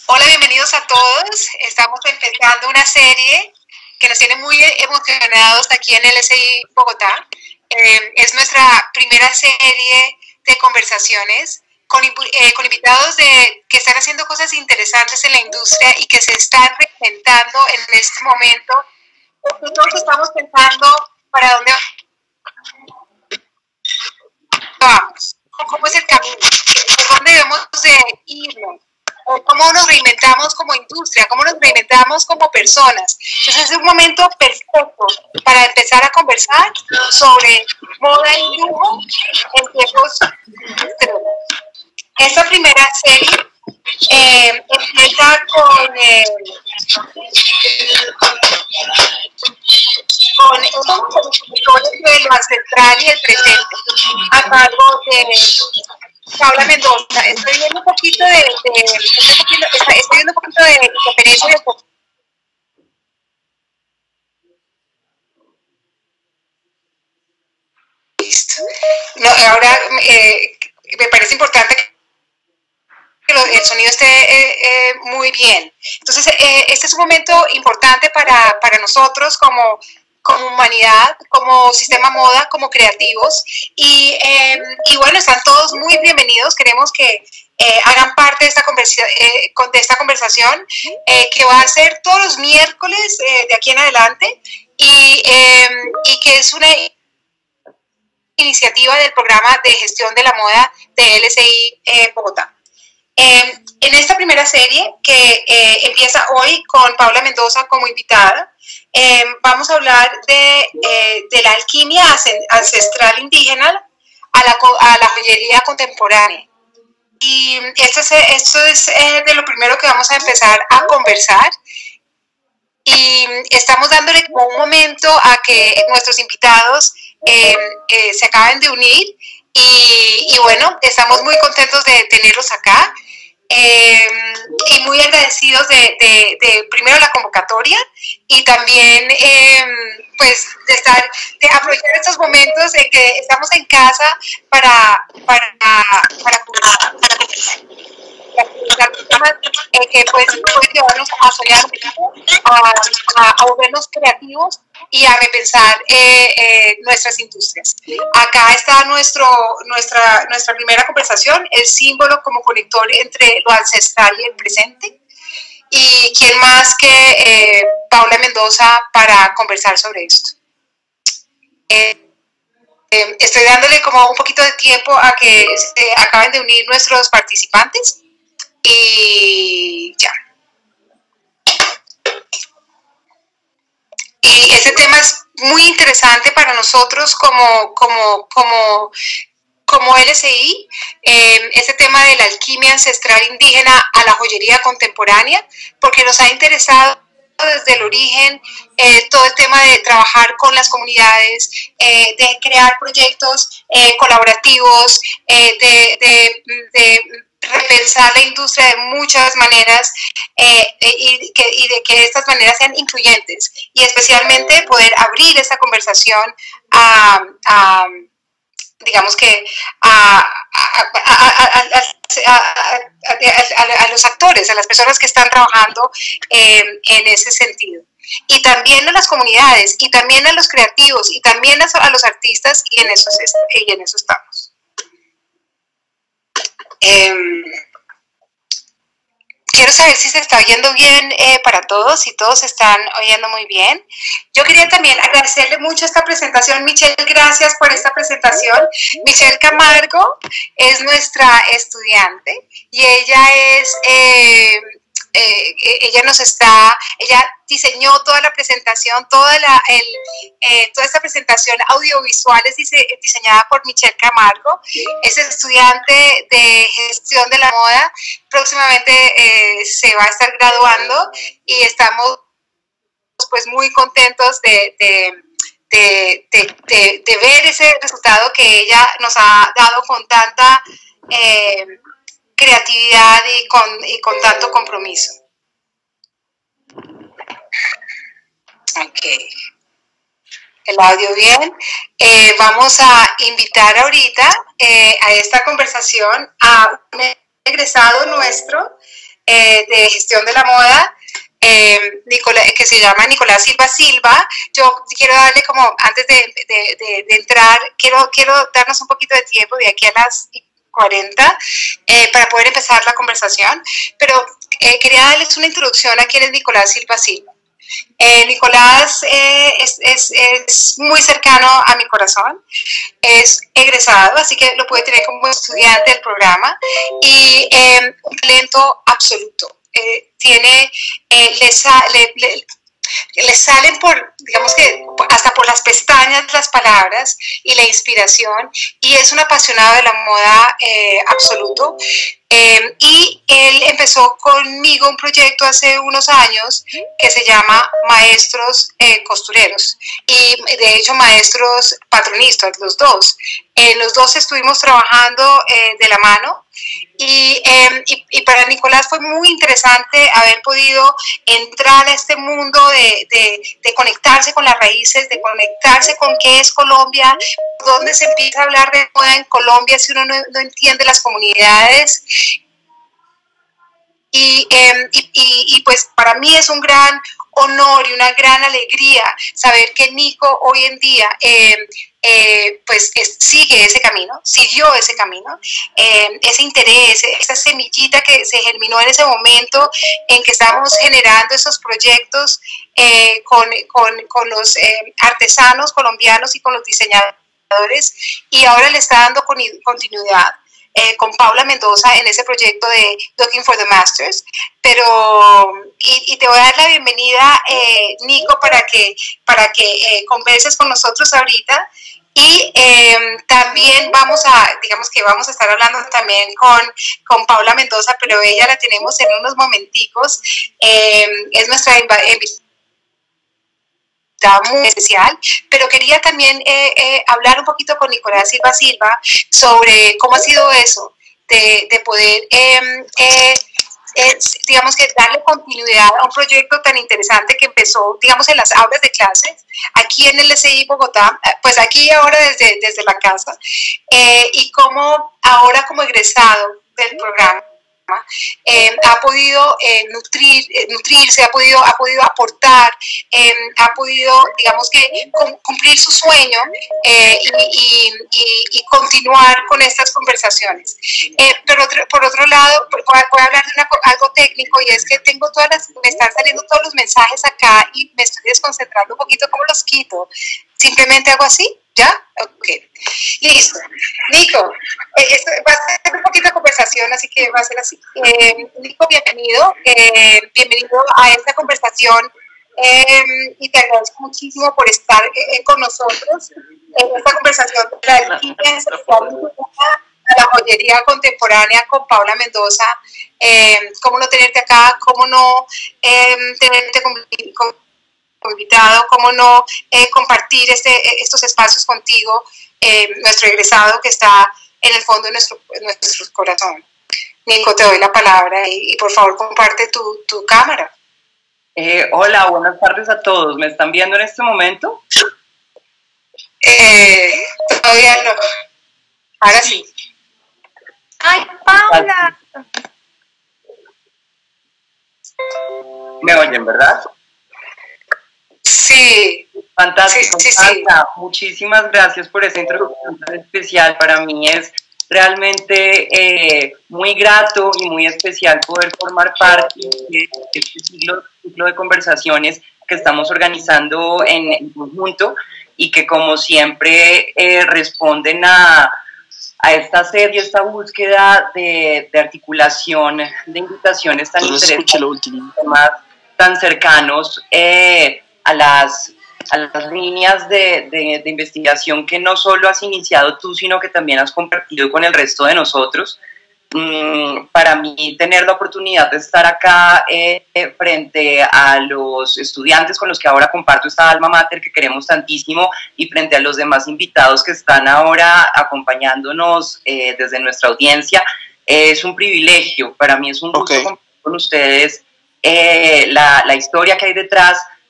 Hola, bienvenidos a todos. Estamos empezando una serie que nos tiene muy emocionados aquí en LSI Bogotá. Es nuestra primera serie de conversaciones con invitados que están haciendo cosas interesantes en la industria y que se están reinventando en este momento. Todos estamos pensando para dónde vamos, cómo es el camino, por dónde debemos de irnos, cómo nos reinventamos como industria, cómo nos reinventamos como personas. Entonces es un momento perfecto para empezar a conversar sobre moda y lujo en tiempos extremos. Esta primera serie empieza con de lo ancestral y el presente a cargo de Paula Mendoza. Estoy viendo un poquito de conferencia de no, ahora me parece importante que el sonido esté muy bien. Entonces, este es un momento importante para nosotros como humanidad, como sistema moda, como creativos. Y bueno, están todos muy bienvenidos. Queremos que hagan parte de esta conversación que va a ser todos los miércoles de aquí en adelante y que es una iniciativa del programa de gestión de la moda de LSI Bogotá. En esta primera serie que empieza hoy con Paula Mendoza como invitada, vamos a hablar de la alquimia ancestral indígena a la joyería contemporánea. Y esto es de lo primero que vamos a empezar a conversar. Y estamos dándole como un momento a que nuestros invitados se acaben de unir. Y bueno, estamos muy contentos de tenerlos acá. Y muy agradecidos de primero la convocatoria y también pues de aprovechar estos momentos en que estamos en casa para que pues pueden llevarnos a soñar, a volvernos creativos y a repensar nuestras industrias. Acá está nuestra primera conversación, el símbolo como conector entre lo ancestral y el presente. Y quién más que Paula Mendoza para conversar sobre esto. Estoy dándole como un poquito de tiempo a que se acaben de unir nuestros participantes y ya. Y este tema es muy interesante para nosotros como LSI, este tema de la alquimia ancestral indígena a la joyería contemporánea, porque nos ha interesado desde el origen todo el tema de trabajar con las comunidades, de crear proyectos colaborativos, de repensar la industria de muchas maneras y de que estas maneras sean incluyentes y especialmente poder abrir esta conversación digamos que a los actores, a las personas que están trabajando en ese sentido. Y también a las comunidades, y también a los creativos, y también a los artistas, y en eso estamos. Quiero saber si se está oyendo bien para todos, si todos están oyendo muy bien. Yo quería también agradecerle mucho esta presentación. Michelle, gracias por esta presentación. Michelle Camargo es nuestra estudiante y ella ella diseñó toda la presentación, toda esta presentación audiovisual es diseñada por Michelle Camargo. Es estudiante de gestión de la moda, próximamente se va a estar graduando y estamos pues muy contentos de ver ese resultado que ella nos ha dado con tanta creatividad y con tanto compromiso. Ok. El audio bien. Vamos a invitar ahorita a esta conversación a un egresado nuestro de gestión de la moda, que se llama Nicolás Silva Silva. Yo quiero darle como, antes de entrar, quiero darnos un poquito de tiempo de aquí a las 40 para poder empezar la conversación, pero quería darles una introducción a quién es Nicolás Silva Silva. Nicolás es muy cercano a mi corazón, es egresado, así que lo puede tener como estudiante del programa, y un talento absoluto. Le salen por, digamos que hasta por las pestañas las palabras y la inspiración, y es un apasionado de la moda absoluto. Y él empezó conmigo un proyecto hace unos años que se llama Maestros Costureros, y de hecho maestros patronistas, los dos. Los dos estuvimos trabajando de la mano, y para Nicolás fue muy interesante haber podido entrar a este mundo de conectarse con las raíces, de conectarse con qué es Colombia, dónde se empieza a hablar de moda en Colombia si uno no entiende las comunidades. Y pues para mí es un gran honor y una gran alegría saber que Nico hoy en día sigue ese camino, siguió ese camino, ese interés, esa semillita que se germinó en ese momento en que estábamos generando esos proyectos con los artesanos colombianos y con los diseñadores, y ahora le está dando continuidad. Con Paula Mendoza en ese proyecto de Looking for the Masters. Y te voy a dar la bienvenida, Nico, para que converses con nosotros ahorita. Y también vamos a estar hablando también con Paula Mendoza, pero ella la tenemos en unos momenticos. Es nuestra invitada muy especial, pero quería también hablar un poquito con Nicolás Silva Silva sobre cómo ha sido eso, de poder, digamos que darle continuidad a un proyecto tan interesante que empezó, digamos, en las aulas de clases, aquí en el SI Bogotá, pues aquí ahora desde la casa, y cómo ahora como egresado del programa, ha podido nutrirse, ha podido aportar, ha podido, digamos que, cumplir su sueño y continuar con estas conversaciones. Pero por otro lado, voy a hablar de algo técnico, y es que me están saliendo todos los mensajes acá y me estoy desconcentrando un poquito. ¿Cómo los quito? Simplemente hago así, ¿ya? Ok, listo. Nico, esto va a ser un poquito de conversación, así que va a ser así. Nico, bienvenido a esta conversación, y te agradezco muchísimo por estar con nosotros en esta conversación de la alquimia ancestral, la joyería contemporánea con Paula Mendoza. Cómo no tenerte acá, cómo no tenerte como invitado, cómo no compartir estos espacios contigo, nuestro egresado que está en el fondo de nuestro corazón. Nico, te doy la palabra y por favor comparte tu cámara. Hola, buenas tardes a todos. ¿Me están viendo en este momento? Todavía no. Ahora sí. ¡Ay, Paula! ¿Me oyen, verdad? Sí. Fantástico. Sí. Muchísimas gracias por esa introducción tan especial. Para mí es realmente muy grato y muy especial poder formar parte de este ciclo de conversaciones que estamos organizando en conjunto, y que, como siempre, responden a esta sed y esta búsqueda de articulación de invitaciones tan interesantes, temas tan cercanos a las líneas de investigación que no solo has iniciado tú, sino que también has compartido con el resto de nosotros. Para mí, tener la oportunidad de estar acá frente a los estudiantes con los que ahora comparto esta alma mater que queremos tantísimo, y frente a los demás invitados que están ahora acompañándonos desde nuestra audiencia, es un privilegio. Para mí es un gusto compartir con ustedes la historia que hay detrás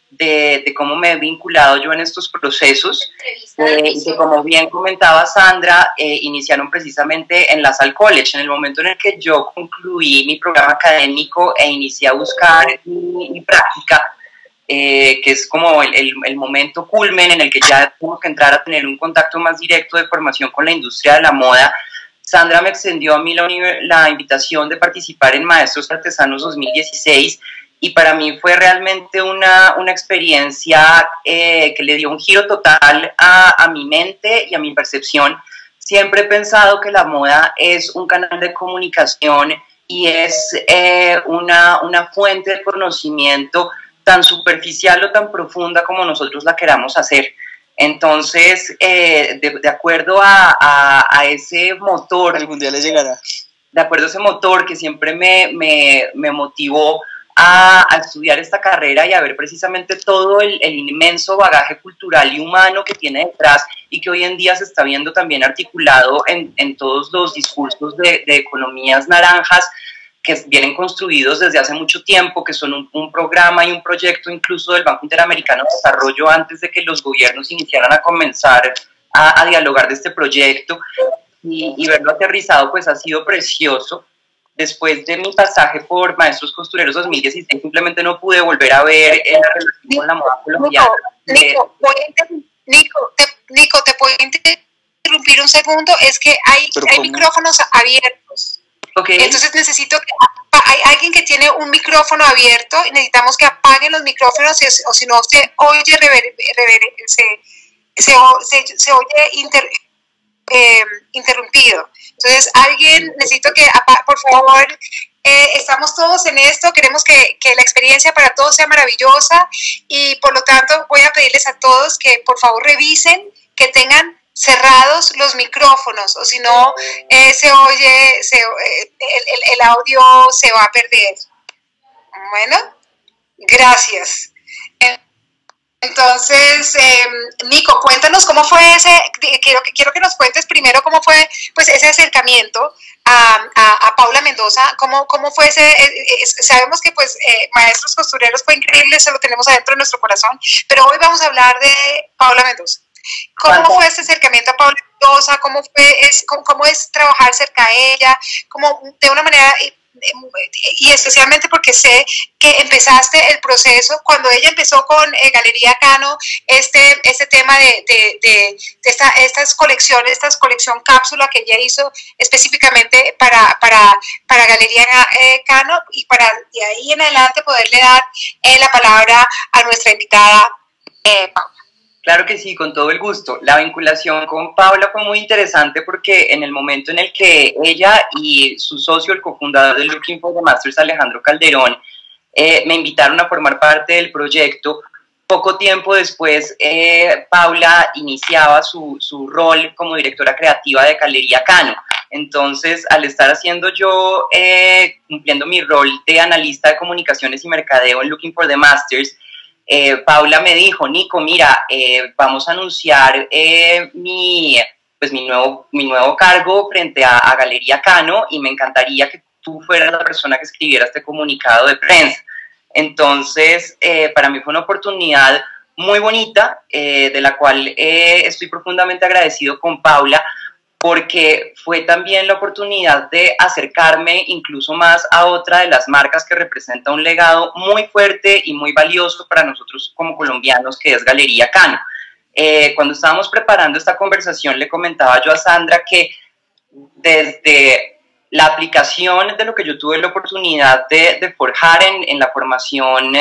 de cómo me he vinculado yo en estos procesos, y que como bien comentaba Sandra, iniciaron precisamente en La Salle College, en el momento en el que yo concluí mi programa académico e inicié a buscar mi práctica, que es como el momento culmen en el que ya tengo que entrar a tener un contacto más directo de formación con la industria de la moda. Sandra me extendió a mí la invitación de participar en Maestros Artesanos 2016, y para mí fue realmente una experiencia que le dio un giro total a mi mente y a mi percepción. Siempre he pensado que la moda es un canal de comunicación y es una fuente de conocimiento tan superficial o tan profunda como nosotros la queramos hacer. Entonces, de acuerdo a ese motor... Algún día le llegará. De acuerdo a ese motor que siempre me motivó a estudiar esta carrera y a ver precisamente todo el inmenso bagaje cultural y humano que tiene detrás, y que hoy en día se está viendo también articulado en todos los discursos de economías naranjas que vienen construidos desde hace mucho tiempo, que son un programa y un proyecto incluso del Banco Interamericano de Desarrollo antes de que los gobiernos iniciaran a comenzar a dialogar de este proyecto, y verlo aterrizado pues ha sido precioso. Después de mi pasaje por Maestros Costureros 2016, simplemente no pude volver a ver la relación con la moda colombiana. Nico, ¿te puedo interrumpir un segundo? Es que hay micrófonos abiertos. Okay. Entonces necesito que hay alguien que tiene un micrófono abierto y necesitamos que apaguen los micrófonos, o si no se oye se oye interrumpido. Entonces necesito que por favor, estamos todos en esto, queremos que la experiencia para todos sea maravillosa, y por lo tanto voy a pedirles a todos que por favor revisen que tengan cerrados los micrófonos, o si no se oye, el audio se va a perder. Bueno, gracias. Entonces, Nico, cuéntanos cómo fue quiero que nos cuentes primero cómo fue pues ese acercamiento a Paula Mendoza, cómo fue sabemos que pues Maestros Costureros fue increíble, eso lo tenemos adentro de nuestro corazón, pero hoy vamos a hablar de Paula Mendoza. ¿Cómo fue ese acercamiento a Paula Mendoza? ¿Cómo es trabajar cerca de ella? ¿Cómo de una manera... y especialmente porque sé que empezaste el proceso cuando ella empezó con Galería Cano, este tema de estas colecciones, esta colección cápsula que ella hizo específicamente para Galería Cano, y para de ahí en adelante poderle dar la palabra a nuestra invitada Paula. Claro que sí, con todo el gusto. La vinculación con Paula fue muy interesante porque en el momento en el que ella y su socio, el cofundador de Looking for the Masters, Alejandro Calderón, me invitaron a formar parte del proyecto, poco tiempo después Paula iniciaba su rol como directora creativa de Galería Cano. Entonces, al estar haciendo yo, cumpliendo mi rol de analista de comunicaciones y mercadeo en Looking for the Masters, Paula me dijo: Nico, mira, vamos a anunciar mi nuevo cargo frente a Galería Cano, y me encantaría que tú fueras la persona que escribiera este comunicado de prensa. Entonces, para mí fue una oportunidad muy bonita, de la cual estoy profundamente agradecido con Paula, porque fue también la oportunidad de acercarme incluso más a otra de las marcas que representa un legado muy fuerte y muy valioso para nosotros como colombianos, que es Galería Cano. Cuando estábamos preparando esta conversación, le comentaba yo a Sandra que desde la aplicación de lo que yo tuve la oportunidad de forjar en la formación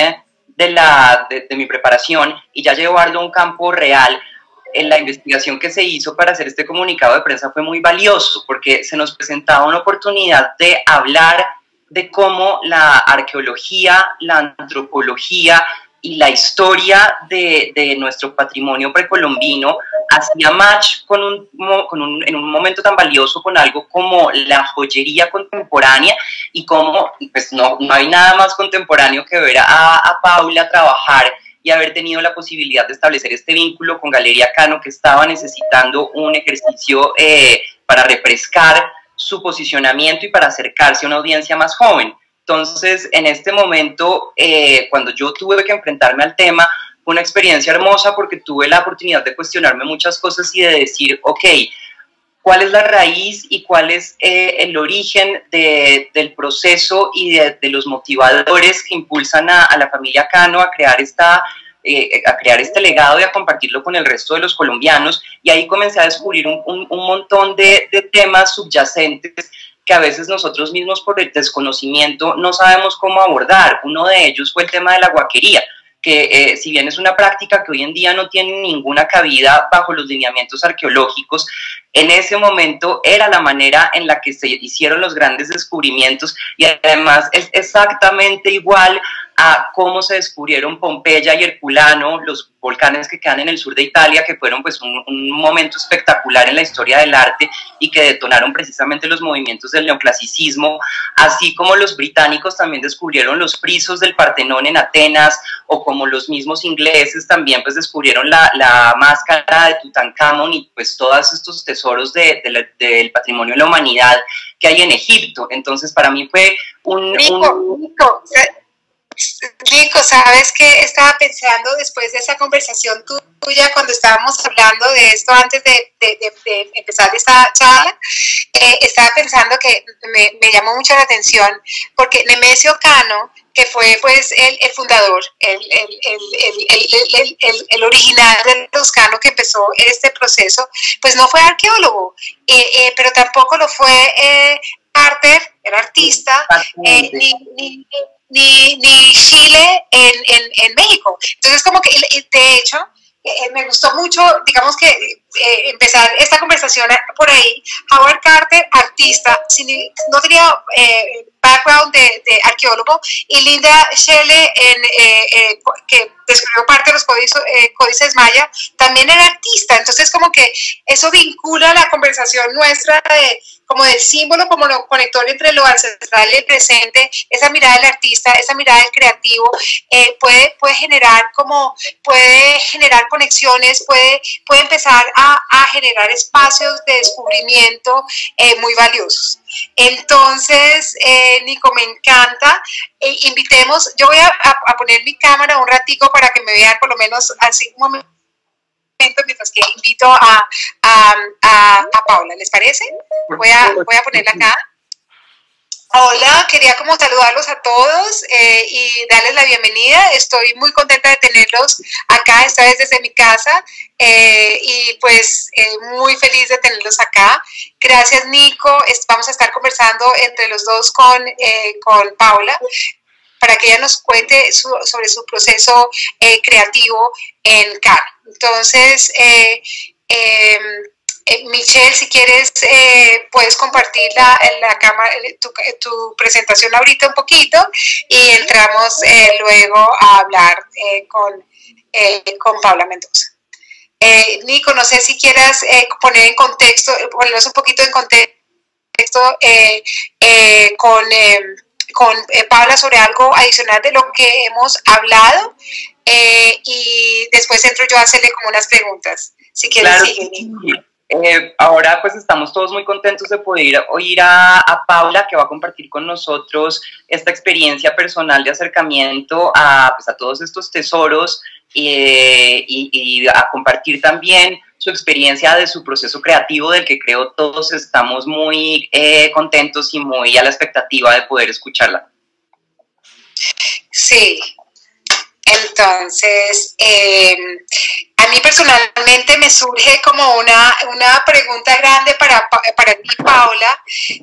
de mi preparación, y ya llevarlo a un campo real, en la investigación que se hizo para hacer este comunicado de prensa fue muy valioso, porque se nos presentaba una oportunidad de hablar de cómo la arqueología, la antropología y la historia de nuestro patrimonio precolombino hacía match en un momento tan valioso con algo como la joyería contemporánea, y cómo pues no hay nada más contemporáneo que ver a Paula trabajar y haber tenido la posibilidad de establecer este vínculo con Galería Cano, que estaba necesitando un ejercicio para refrescar su posicionamiento y para acercarse a una audiencia más joven. Entonces, en este momento, cuando yo tuve que enfrentarme al tema, fue una experiencia hermosa porque tuve la oportunidad de cuestionarme muchas cosas y de decir, ok, ¿cuál es la raíz y cuál es el origen del proceso y de los motivadores que impulsan a la familia Cano a crear este legado y a compartirlo con el resto de los colombianos? Y ahí comencé a descubrir un montón de temas subyacentes que a veces nosotros mismos por el desconocimiento no sabemos cómo abordar. Uno de ellos fue el tema de la guaquería, que si bien es una práctica que hoy en día no tiene ninguna cabida bajo los lineamientos arqueológicos, en ese momento era la manera en la que se hicieron los grandes descubrimientos, y además es exactamente igual a cómo se descubrieron Pompeya y Herculano, los volcanes que quedan en el sur de Italia, que fueron pues un momento espectacular en la historia del arte y que detonaron precisamente los movimientos del neoclasicismo, así como los británicos también descubrieron los frisos del Partenón en Atenas, o como los mismos ingleses también pues descubrieron la máscara de Tutankamón y pues todos estos tesoros del patrimonio de la humanidad que hay en Egipto. Entonces para mí fue Nico, ¿sabes qué? Estaba pensando después de esa conversación tuya, cuando estábamos hablando de esto antes de empezar esta charla, estaba pensando que me llamó mucho la atención, porque Nemesio Cano, que fue pues el fundador, el original de los Cano que empezó este proceso, pues no fue arqueólogo, pero tampoco lo fue Carter, el artista, ni Chile en México. Entonces, como que, de hecho, me gustó mucho, digamos que empezar esta conversación por ahí. Howard Carter, artista, no tenía background de arqueólogo, y Linda Shelley, que descubrió parte de los códices maya, también era artista. Entonces, como que eso vincula la conversación nuestra como del símbolo, como lo conector entre lo ancestral y el presente. Esa mirada del artista, esa mirada del creativo, puede generar conexiones, puede empezar a generar espacios de descubrimiento muy valiosos. Entonces, Nico, me encanta. Invitemos, yo voy a poner mi cámara un ratico para que me vean por lo menos así un momento, mientras que invito a Paula, ¿les parece? Voy a ponerla acá. Hola, quería como saludarlos a todos y darles la bienvenida. Estoy muy contenta de tenerlos acá, esta vez desde mi casa, y pues muy feliz de tenerlos acá. Gracias, Nico. Vamos a estar conversando entre los dos con Paula, para que ella nos cuente sobre su proceso creativo en Cano. Entonces, Michelle, si quieres, puedes compartir la cámara, tu presentación ahorita un poquito, y entramos luego a hablar con Paula Mendoza. Nico, no sé si quieras ponernos un poquito en contexto con Paula sobre algo adicional de lo que hemos hablado, y después entro yo a hacerle como unas preguntas. Si quieres, claro, sigue, Nico. Ahora pues estamos todos muy contentos de poder oír a Paula, que va a compartir con nosotros esta experiencia personal de acercamiento a todos estos tesoros, y a compartir también su experiencia de su proceso creativo, del que creo todos estamos muy contentos y muy a la expectativa de poder escucharla. Sí, entonces a mí personalmente me surge como una pregunta grande para ti, Paula.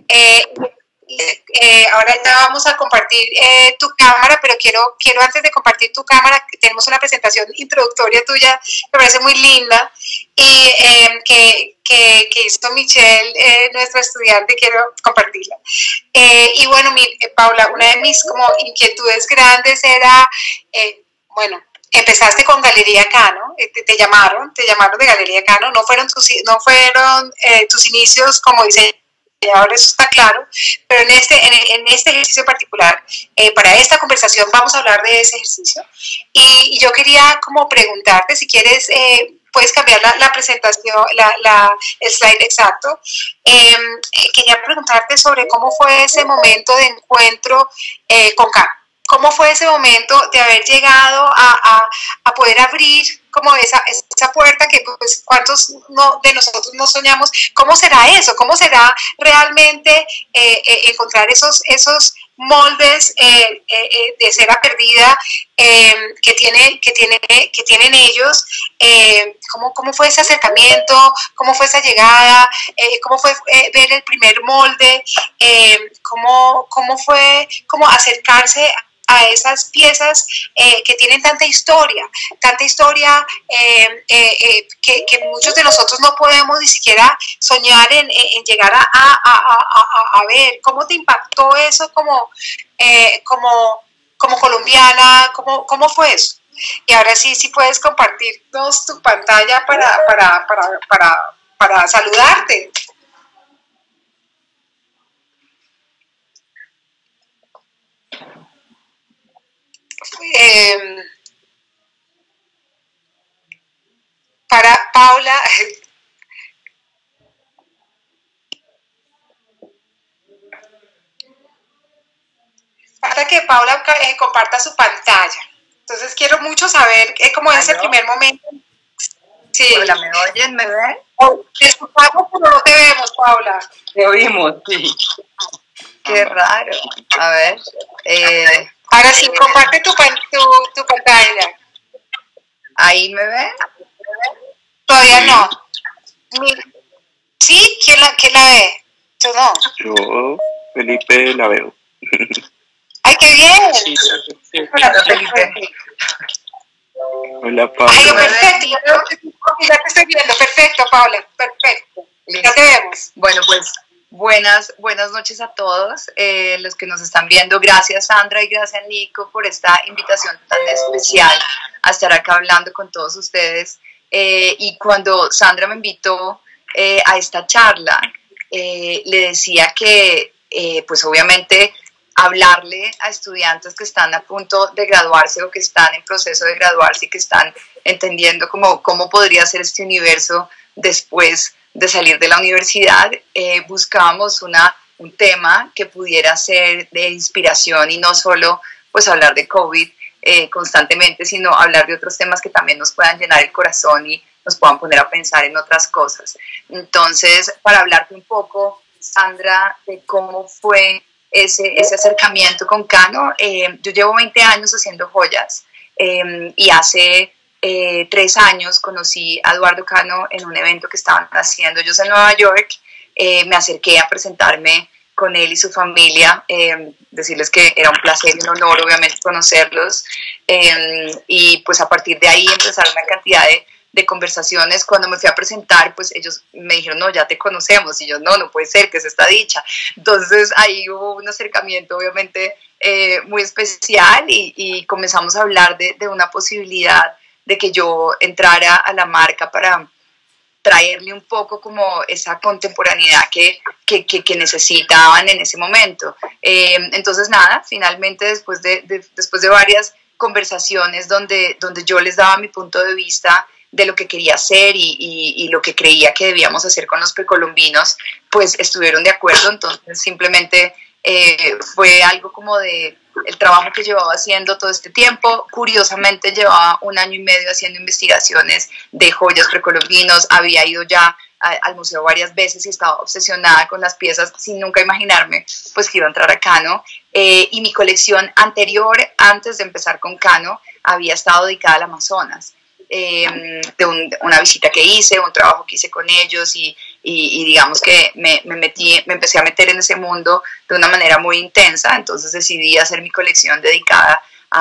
Ahora ya vamos a compartir tu cámara, pero quiero antes de compartir tu cámara, tenemos una presentación introductoria tuya que me parece muy linda, y que hizo Michelle, nuestra estudiante. Quiero compartirla. Y bueno, Paula, una de mis como inquietudes grandes era, empezaste con Galería Cano, te llamaron de Galería Cano, no fueron tus inicios como diseñador, eso está claro, pero en este ejercicio particular, para esta conversación vamos a hablar de ese ejercicio, y yo quería como preguntarte si quieres puedes cambiar la presentación, el slide exacto. Quería preguntarte sobre cómo fue ese momento de encuentro con Cano. ¿Cómo fue ese momento de haber llegado a poder abrir como esa puerta que pues cuántos de nosotros no soñamos? ¿Cómo será eso? ¿Cómo será realmente encontrar esos moldes de cera perdida que tienen ellos? ¿Cómo fue ese acercamiento? ¿Cómo fue esa llegada? ¿Cómo fue ver el primer molde? ¿Cómo fue como acercarse a esas piezas que tienen tanta historia que muchos de nosotros no podemos ni siquiera soñar en llegar a ver? ¿Cómo te impactó eso como colombiana? ¿Cómo fue eso? Y ahora sí puedes compartirnos tu pantalla para saludarte. Para Paula, falta que Paula comparta su pantalla. Entonces quiero mucho saber cómo es el primer momento. Sí. Hola, ¿me oyen? ¿Me ven? Te escuchamos, pero no te vemos, Paula. Te oímos, sí. Qué raro. A ver. Ahora sí, comparte tu pantalla. ¿Ahí me ven? Todavía no. ¿Sí? ¿Quién la ve? Yo no. Yo, Felipe, la veo. ¡Ay, qué bien! Sí, hola, Felipe. Hola, Paula. Ay, perfecto. Ya te estoy viendo. Perfecto, Paula. Perfecto. Ya te vemos. Bueno, pues buenas noches a todos los que nos están viendo. Gracias, Sandra, y gracias, Nico, por esta invitación tan especial a estar acá hablando con todos ustedes. Y cuando Sandra me invitó a esta charla, le decía que, pues obviamente, hablarle a estudiantes que están a punto de graduarse o que están en proceso de graduarse y que están entendiendo cómo podría ser este universo después de salir de la universidad, buscábamos un tema que pudiera ser de inspiración y no solo pues hablar de COVID constantemente, sino hablar de otros temas que también nos puedan llenar el corazón y nos puedan poner a pensar en otras cosas. Entonces, para hablarte un poco, Sandra, de cómo fue ese acercamiento con Cano, yo llevo 20 años haciendo joyas y hace 3 años conocí a Eduardo Cano en un evento que estaban haciendo ellos en Nueva York. Me acerqué a presentarme con él y su familia, decirles que era un placer y un honor obviamente conocerlos, y pues a partir de ahí empezaron una cantidad de conversaciones. Cuando me fui a presentar, pues ellos me dijeron, no, ya te conocemos, y yo, no puede ser, que es esta dicha. Entonces ahí hubo un acercamiento obviamente muy especial y comenzamos a hablar de una posibilidad de que yo entrara a la marca para traerle un poco como esa contemporaneidad que necesitaban en ese momento. Entonces nada, finalmente después de varias conversaciones donde yo les daba mi punto de vista de lo que quería hacer y lo que creía que debíamos hacer con los precolombinos, pues estuvieron de acuerdo. Entonces simplemente fue algo como de el trabajo que llevaba haciendo todo este tiempo. Curiosamente llevaba 1 año y medio haciendo investigaciones de joyas precolombinos, había ido ya al museo varias veces y estaba obsesionada con las piezas sin nunca imaginarme pues que iba a entrar a Cano, y mi colección anterior, antes de empezar con Cano, había estado dedicada al Amazonas, de una visita que hice, un trabajo que hice con ellos y digamos que me empecé a meter en ese mundo de una manera muy intensa. Entonces decidí hacer mi colección dedicada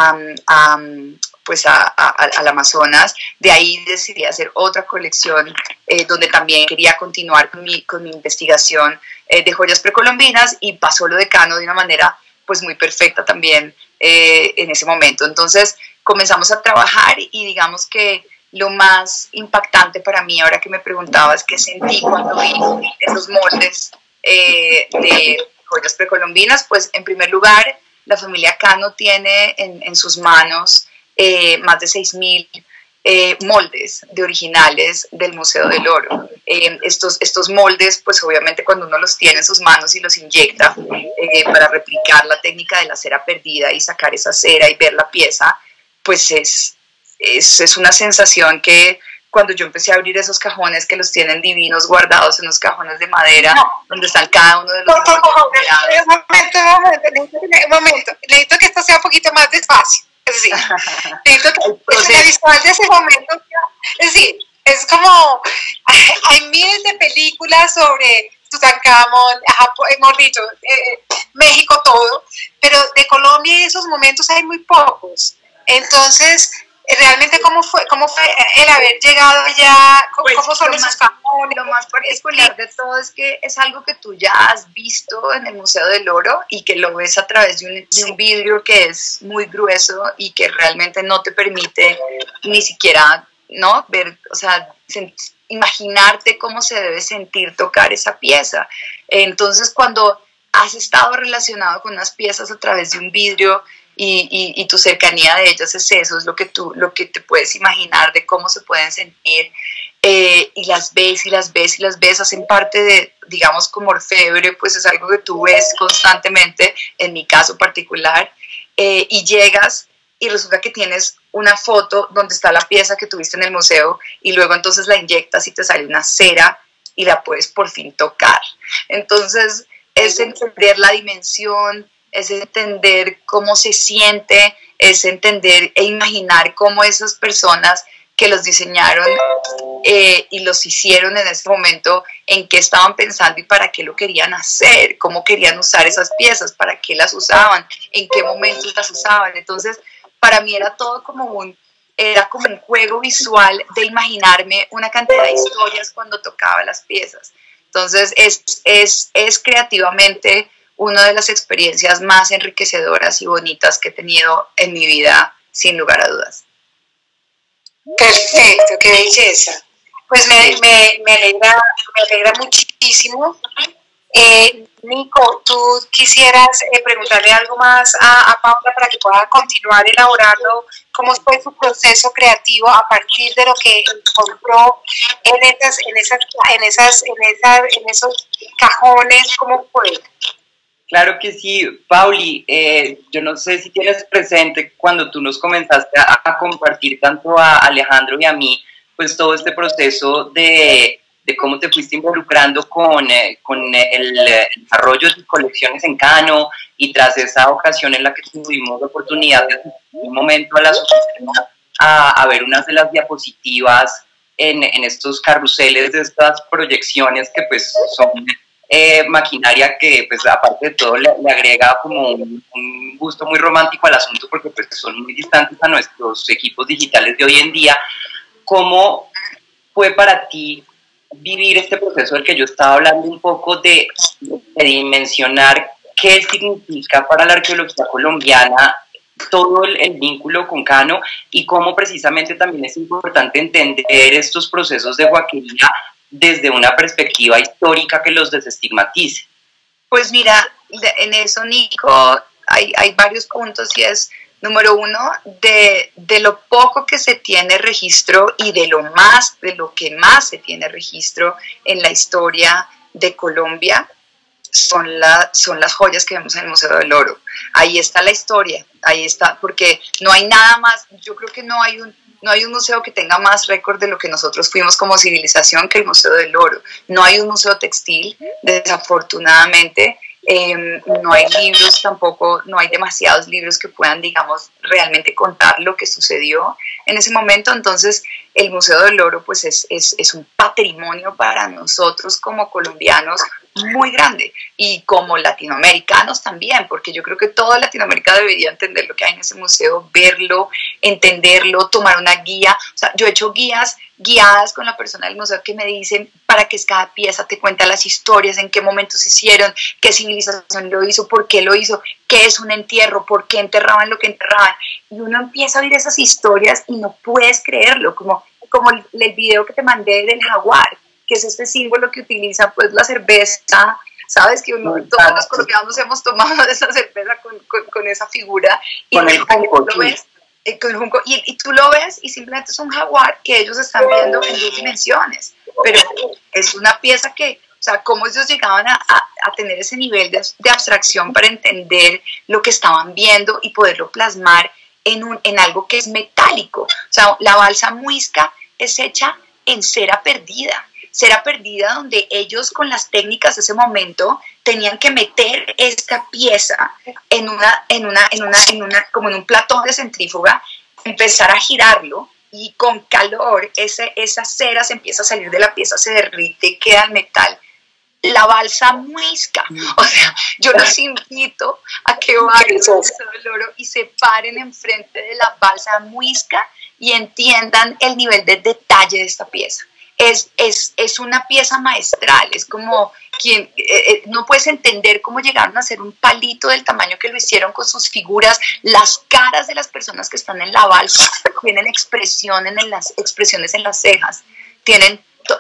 pues al Amazonas. De ahí decidí hacer otra colección donde también quería continuar con mi investigación de joyas precolombinas, y pasó lo de Cano de una manera pues muy perfecta también en ese momento. Entonces comenzamos a trabajar y digamos que lo más impactante para mí, ahora que me preguntabas qué sentí cuando vi esos moldes de joyas precolombinas, pues en primer lugar la familia Cano tiene en sus manos más de 6.000 moldes de originales del Museo del Oro. Estos moldes, pues obviamente cuando uno los tiene en sus manos y los inyecta para replicar la técnica de la cera perdida y sacar esa cera y ver la pieza, pues es una sensación que cuando yo empecé a abrir esos cajones que los tienen divinos guardados en unos cajones de madera, donde están cada uno de los... Un momento, necesito que esto sea un poquito más despacio. Es decir, necesito que la visual de ese momento, es decir, es como, hay miles de películas sobre Tutankamón, hemos dicho, México, todo, pero de Colombia y esos momentos hay muy pocos. Entonces, realmente, ¿cómo fue el haber llegado allá? ¿Cómo son esos cajones? Lo más particular de todo es que es algo que tú ya has visto en el Museo del Oro y que lo ves a través de un vidrio que es muy grueso y que realmente no te permite ni siquiera, ¿no?, ver, o sea, imaginarte cómo se debe sentir tocar esa pieza. Entonces, cuando has estado relacionado con unas piezas a través de un vidrio y tu cercanía de ellas es eso, es lo que te puedes imaginar de cómo se pueden sentir, y las ves y las ves y las ves, hacen parte de, digamos, como orfebre, pues es algo que tú ves constantemente, en mi caso particular, y llegas y resulta que tienes una foto donde está la pieza que tuviste en el museo y luego entonces la inyectas y te sale una cera y la puedes por fin tocar. Entonces es entender la dimensión, es entender cómo se siente, es entender e imaginar cómo esas personas que los diseñaron y los hicieron en ese momento, en qué estaban pensando y para qué lo querían hacer, cómo querían usar esas piezas, para qué las usaban, en qué momentos las usaban. Entonces, para mí era todo como un juego visual de imaginarme una cantidad de historias cuando tocaba las piezas. Entonces, es creativamente una de las experiencias más enriquecedoras y bonitas que he tenido en mi vida, sin lugar a dudas. Perfecto, qué belleza. Pues me alegra muchísimo. Nico, ¿tú quisieras preguntarle algo más a Paula para que pueda continuar elaborando cómo fue su proceso creativo a partir de lo que encontró en esos cajones? ¿Cómo fue? Claro que sí, Pauli, yo no sé si tienes presente cuando tú nos comenzaste a compartir tanto a Alejandro y a mí, pues todo este proceso de cómo te fuiste involucrando con el desarrollo de tus colecciones en Cano, y tras esa ocasión en la que tuvimos la oportunidad de un momento a la asociación a ver unas de las diapositivas en estos carruseles de estas proyecciones que pues son maquinaria que pues aparte de todo le agrega como un gusto muy romántico al asunto, porque pues son muy distantes a nuestros equipos digitales de hoy en día. ¿Cómo fue para ti vivir este proceso del que yo estaba hablando un poco, de dimensionar qué significa para la arqueología colombiana todo el vínculo con Cano, y cómo precisamente también es importante entender estos procesos de huaquería desde una perspectiva histórica que los desestigmatice? Pues mira, en eso, Nico, hay varios puntos, y es, número uno, de lo poco que se tiene registro y de lo que más se tiene registro en la historia de Colombia son las joyas que vemos en el Museo del Oro. Ahí está la historia, ahí está, porque no hay nada más. Yo creo que no hay un museo que tenga más récord de lo que nosotros fuimos como civilización que el Museo del Oro. No hay un museo textil, desafortunadamente. No hay libros tampoco, no hay demasiados libros que puedan, digamos, realmente contar lo que sucedió en ese momento. Entonces, el Museo del Oro pues es un patrimonio para nosotros como colombianos muy grande, y como latinoamericanos también, porque yo creo que toda Latinoamérica debería entender lo que hay en ese museo, verlo, entenderlo, tomar una guía. O sea, yo he hecho guiadas con la persona del museo que me dicen para qué es cada pieza, te cuenta las historias, en qué momentos se hicieron, qué civilización lo hizo, por qué lo hizo, qué es un entierro, por qué enterraban lo que enterraban. Y uno empieza a oír esas historias y no puedes creerlo, como el video que te mandé del jaguar, que es este símbolo que utiliza pues la cerveza, sabes que todos los colombianos hemos tomado esa cerveza con esa figura, y con el coco, lo ves, con el junco, y tú lo ves y simplemente es un jaguar que ellos están viendo en 2 dimensiones, pero es una pieza que, o sea, cómo ellos llegaban a tener ese nivel de abstracción para entender lo que estaban viendo y poderlo plasmar en algo que es metálico. O sea, la balsa muisca es hecha en cera perdida donde ellos con las técnicas de ese momento tenían que meter esta pieza como en un platón de centrífuga, empezar a girarlo y con calor esa cera se empieza a salir de la pieza, se derrite, queda el metal. La balsa muisca. O sea, yo los invito a que vayan al Museo del Oro y se paren enfrente de la balsa muisca y entiendan el nivel de detalle de esta pieza. Es una pieza maestral, es como no puedes entender cómo llegaron a hacer un palito del tamaño que lo hicieron con sus figuras, las caras de las personas que están en la balsa tienen expresiones en las cejas, tienen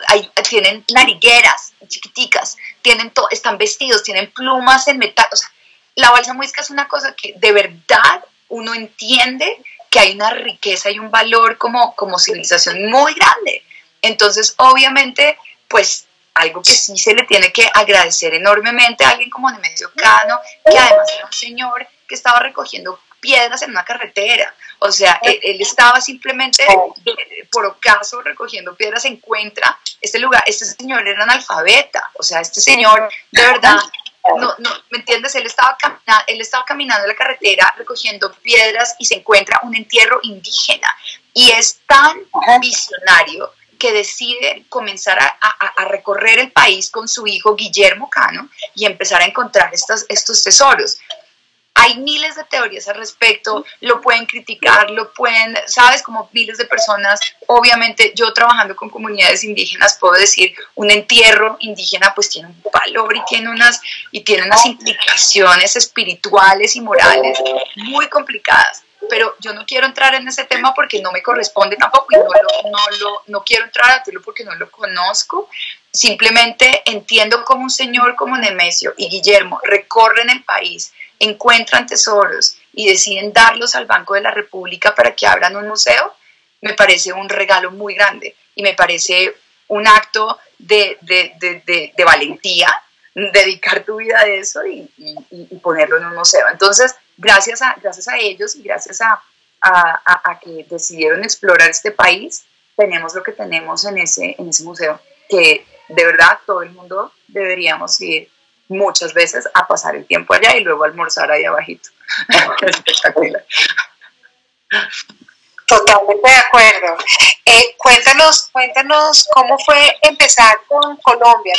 narigueras chiquiticas, están vestidos, tienen plumas en metal. O sea, la balsa muisca es una cosa que de verdad uno entiende que hay una riqueza y un valor como civilización muy grande. Entonces, obviamente, pues algo que sí se le tiene que agradecer enormemente a alguien como Nemesio Cano, que además era un señor que estaba recogiendo piedras en una carretera. O sea, él estaba simplemente por ocaso recogiendo piedras, se encuentra este señor era analfabeta. O sea, este señor, de verdad, no, ¿me entiendes? Él estaba caminando en la carretera recogiendo piedras y se encuentra un entierro indígena. Y es tan visionario que decide comenzar a recorrer el país con su hijo Guillermo Cano y empezar a encontrar estos tesoros. Hay miles de teorías al respecto, lo pueden criticar, sabes, como miles de personas. Obviamente yo trabajando con comunidades indígenas puedo decir, un entierro indígena pues tiene un valor y tiene unas implicaciones espirituales y morales muy complicadas. Pero yo no quiero entrar en ese tema porque no me corresponde tampoco y no quiero entrar a decirlo porque no lo conozco. Simplemente entiendo cómo un señor como Nemesio y Guillermo recorren el país, encuentran tesoros y deciden darlos al Banco de la República para que abran un museo. Me parece un regalo muy grande y me parece un acto de valentía, dedicar tu vida a eso y ponerlo en un museo. Entonces, gracias a ellos y gracias a que decidieron explorar este país, tenemos lo que tenemos en ese museo, que de verdad todo el mundo deberíamos ir muchas veces a pasar el tiempo allá y luego almorzar ahí abajito. Espectacular. Totalmente de acuerdo. Cuéntanos cómo fue empezar con Colombia,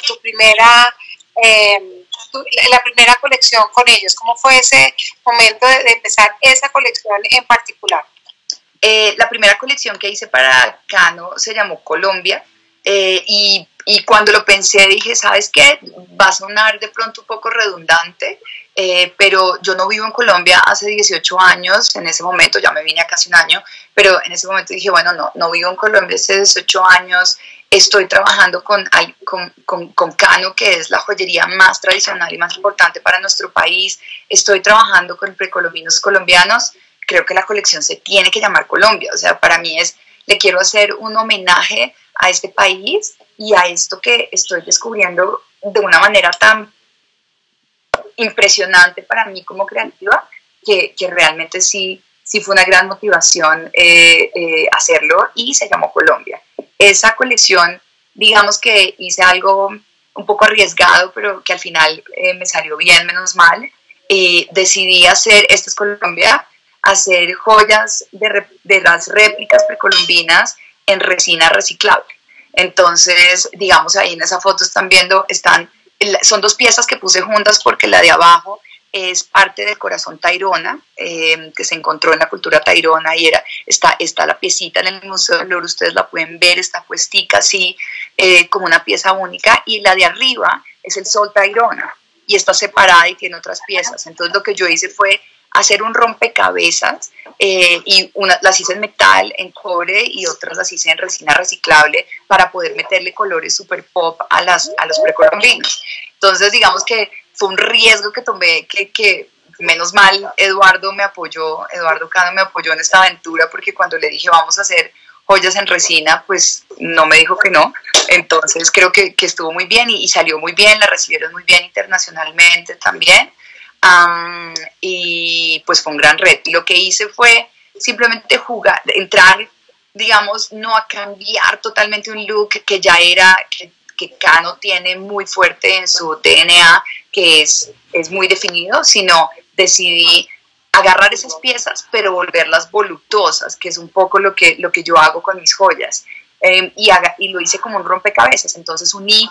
la primera colección con ellos. ¿Cómo fue ese momento de empezar esa colección en particular? La primera colección que hice para Cano se llamó Colombia, y cuando lo pensé dije, ¿sabes qué? Va a sonar de pronto un poco redundante, pero yo no vivo en Colombia hace 18 años, en ese momento, ya me vine a casi un año, pero en ese momento dije, bueno, no vivo en Colombia hace 18 años, estoy trabajando con Cano, que es la joyería más tradicional y más importante para nuestro país, estoy trabajando con precolombinos colombianos, creo que la colección se tiene que llamar Colombia. O sea, para mí le quiero hacer un homenaje a este país y a esto que estoy descubriendo de una manera tan impresionante para mí como creativa, que realmente sí fue una gran motivación hacerlo, y se llamó Colombia. Esa colección, digamos que hice algo un poco arriesgado, pero que al final me salió bien, menos mal. Decidí hacer, esta es Colombia, hacer joyas de las réplicas precolombinas en resina reciclable. Entonces, digamos, ahí en esa foto están viendo, son dos piezas que puse juntas porque la de abajo es parte del corazón tairona, que se encontró en la cultura tairona, y está la piecita en el Museo del Oro, ustedes la pueden ver, está puestica así, como una pieza única, y la de arriba es el sol tairona, y está separada y tiene otras piezas. Entonces lo que yo hice fue hacer un rompecabezas, y las hice en metal, en cobre, y otras las hice en resina reciclable para poder meterle colores super pop a los precolombinos. Entonces digamos que fue un riesgo que tomé, que menos mal Eduardo Cano me apoyó en esta aventura, porque cuando le dije vamos a hacer joyas en resina, pues no me dijo que no. Entonces creo que estuvo muy bien y salió muy bien, la recibieron muy bien internacionalmente también. Y pues fue un gran reto. Lo que hice fue simplemente jugar, entrar, digamos, no a cambiar totalmente un look que ya era, que Cano tiene muy fuerte en su DNA, que es muy definido, sino decidí agarrar esas piezas, pero volverlas voluptuosas, que es un poco lo que yo hago con mis joyas. Y lo hice como un rompecabezas, entonces uní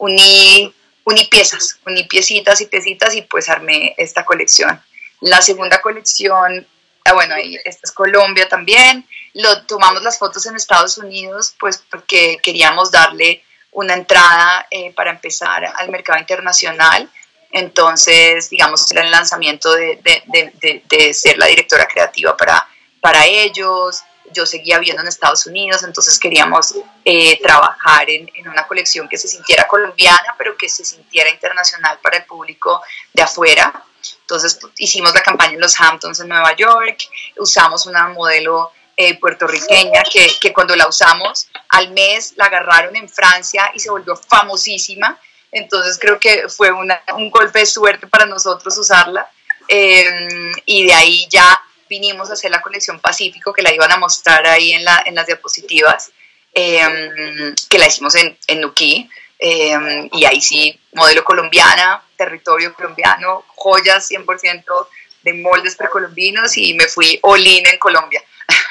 piecitas y piecitas, y pues armé esta colección. La segunda colección, bueno, esta es Colombia también. Tomamos las fotos en Estados Unidos, pues porque queríamos darle una entrada para empezar al mercado internacional. Entonces, digamos, era el lanzamiento de ser la directora creativa para ellos. Yo seguía viviendo en Estados Unidos, entonces queríamos trabajar en una colección que se sintiera colombiana, pero que se sintiera internacional para el público de afuera. Entonces hicimos la campaña en los Hamptons en Nueva York, usamos una modelo puertorriqueña que cuando la usamos al mes la agarraron en Francia y se volvió famosísima. Entonces creo que fue un golpe de suerte para nosotros usarla, y de ahí ya vinimos a hacer la colección Pacífico, que la iban a mostrar ahí en las diapositivas, que la hicimos en Nuquí, y ahí sí, modelo colombiana, territorio colombiano, joyas 100% de moldes precolombinos, y me fui all in en Colombia.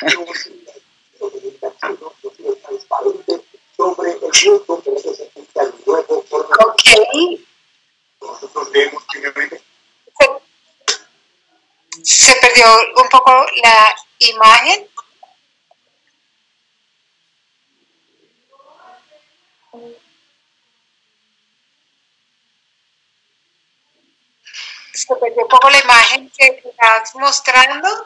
Ok. Se perdió un poco la imagen. Se perdió un poco la imagen que estás mostrando.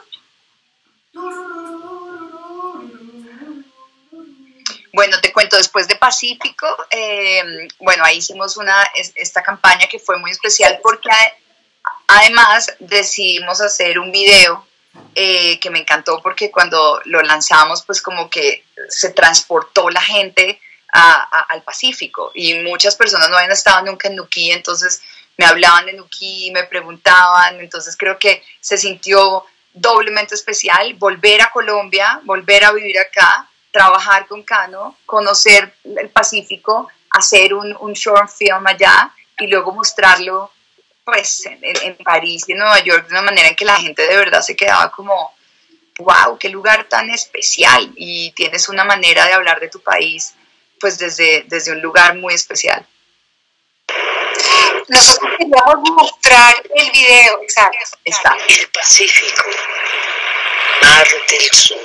Bueno, te cuento, después de Pacífico, bueno, ahí hicimos esta campaña que fue muy especial, porque además decidimos hacer un video que me encantó, porque cuando lo lanzamos, pues como que se transportó la gente al Pacífico, y muchas personas no habían estado nunca en Nuquí, entonces me hablaban de Nuquí, me preguntaban. Entonces creo que se sintió doblemente especial volver a Colombia, volver a vivir acá, trabajar con Cano, conocer el Pacífico, hacer un short film allá y luego mostrarlo pues en París y en Nueva York, de una manera en que la gente de verdad se quedaba como, wow, qué lugar tan especial, y tienes una manera de hablar de tu país pues desde un lugar muy especial. Nosotros queríamos mostrar el video, exacto. Está. El Pacífico, Mar del Sur.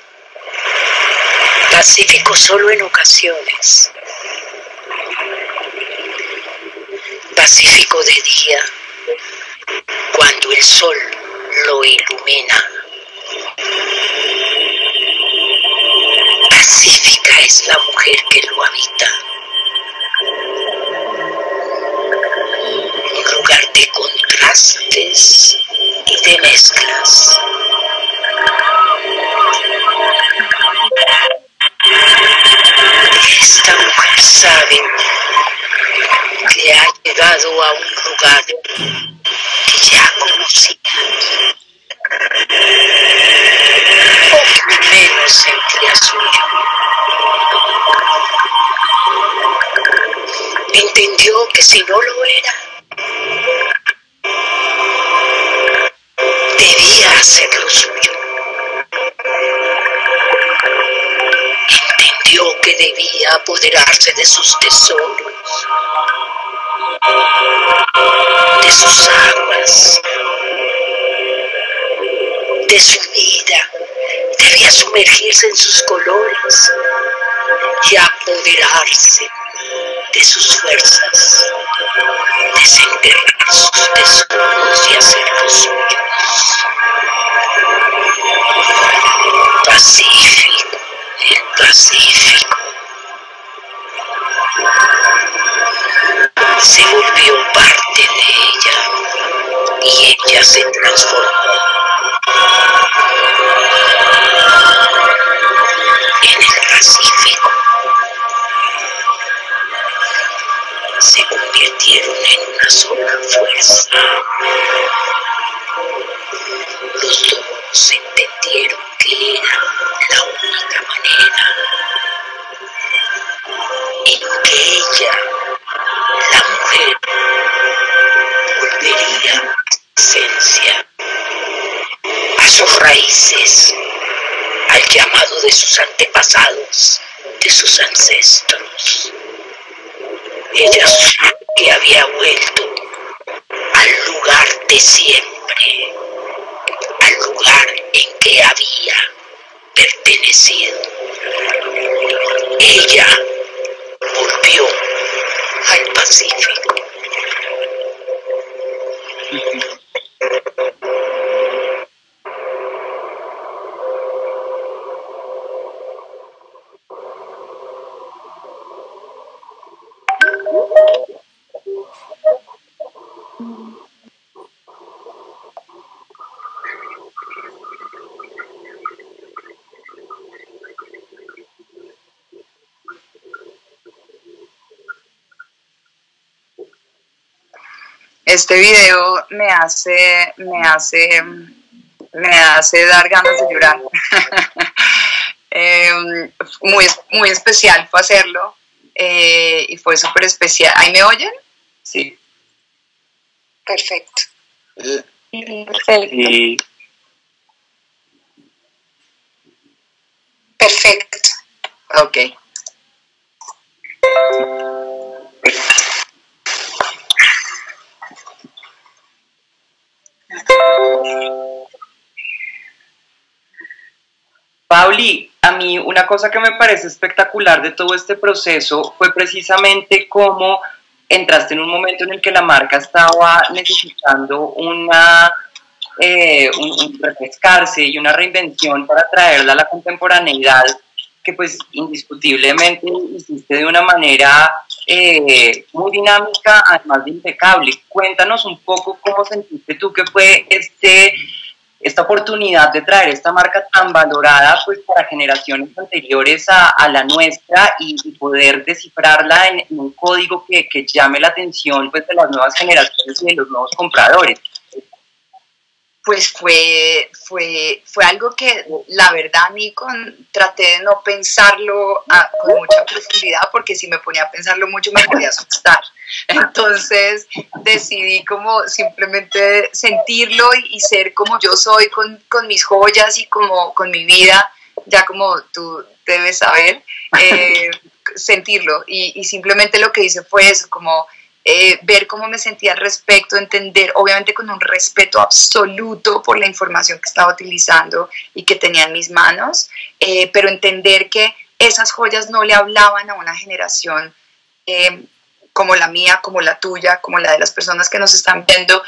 Pacífico solo en ocasiones. Pacífico de día, cuando el sol lo ilumina. Pacífica es la mujer que lo habita. Un lugar de contrastes y de mezclas. Esta mujer sabe que ha llegado a un lugar que ya conocía, poco menos sentía suyo. Entendió que si no lo era, debía hacerlo suyo. Entendió que debía apoderarse de sus tesoros, de sus aguas, de su vida. Debía sumergirse en sus colores y apoderarse de sus fuerzas, desenterrar sus tesoros y hacerlos suyos. Pacífico, el Pacífico. Se volvió parte de ella y ella se transformó en el Pacífico. Se convirtieron en una sola fuerza. Los dos entendieron que era la única manera en que ella, la mujer, volvería a su esencia, a sus raíces, al llamado de sus antepasados, de sus ancestros. Ella que había vuelto al lugar de siempre, al lugar en que había pertenecido. Ella volvió al Pacífico. Este video me hace dar ganas de llorar. Muy especial fue hacerlo y fue súper especial. ¿Ahí me oyen? Sí. Perfecto. Y Perfecto. Ok. Pauli, a mí una cosa que me parece espectacular de todo este proceso fue precisamente cómo entraste en un momento en el que la marca estaba necesitando un refrescarse y una reinvención para traerla a la contemporaneidad, que pues indiscutiblemente hiciste de una manera muy dinámica, además de impecable. Cuéntanos un poco cómo sentiste tú que fue esta oportunidad de traer esta marca tan valorada pues para generaciones anteriores a la nuestra y poder descifrarla en un código que llame la atención pues de las nuevas generaciones y de los nuevos compradores. Pues fue algo que la verdad, Nico, traté de no pensarlo con mucha profundidad, porque si me ponía a pensarlo mucho me podía asustar. Entonces decidí como simplemente sentirlo y ser como yo soy con mis joyas y como con mi vida, ya como tú debes saber, sentirlo. Y simplemente lo que hice fue eso, como ver cómo me sentía al respecto, entender, obviamente con un respeto absoluto por la información que estaba utilizando y que tenía en mis manos, pero entender que esas joyas no le hablaban a una generación como la mía, como la tuya, como la de las personas que nos están viendo.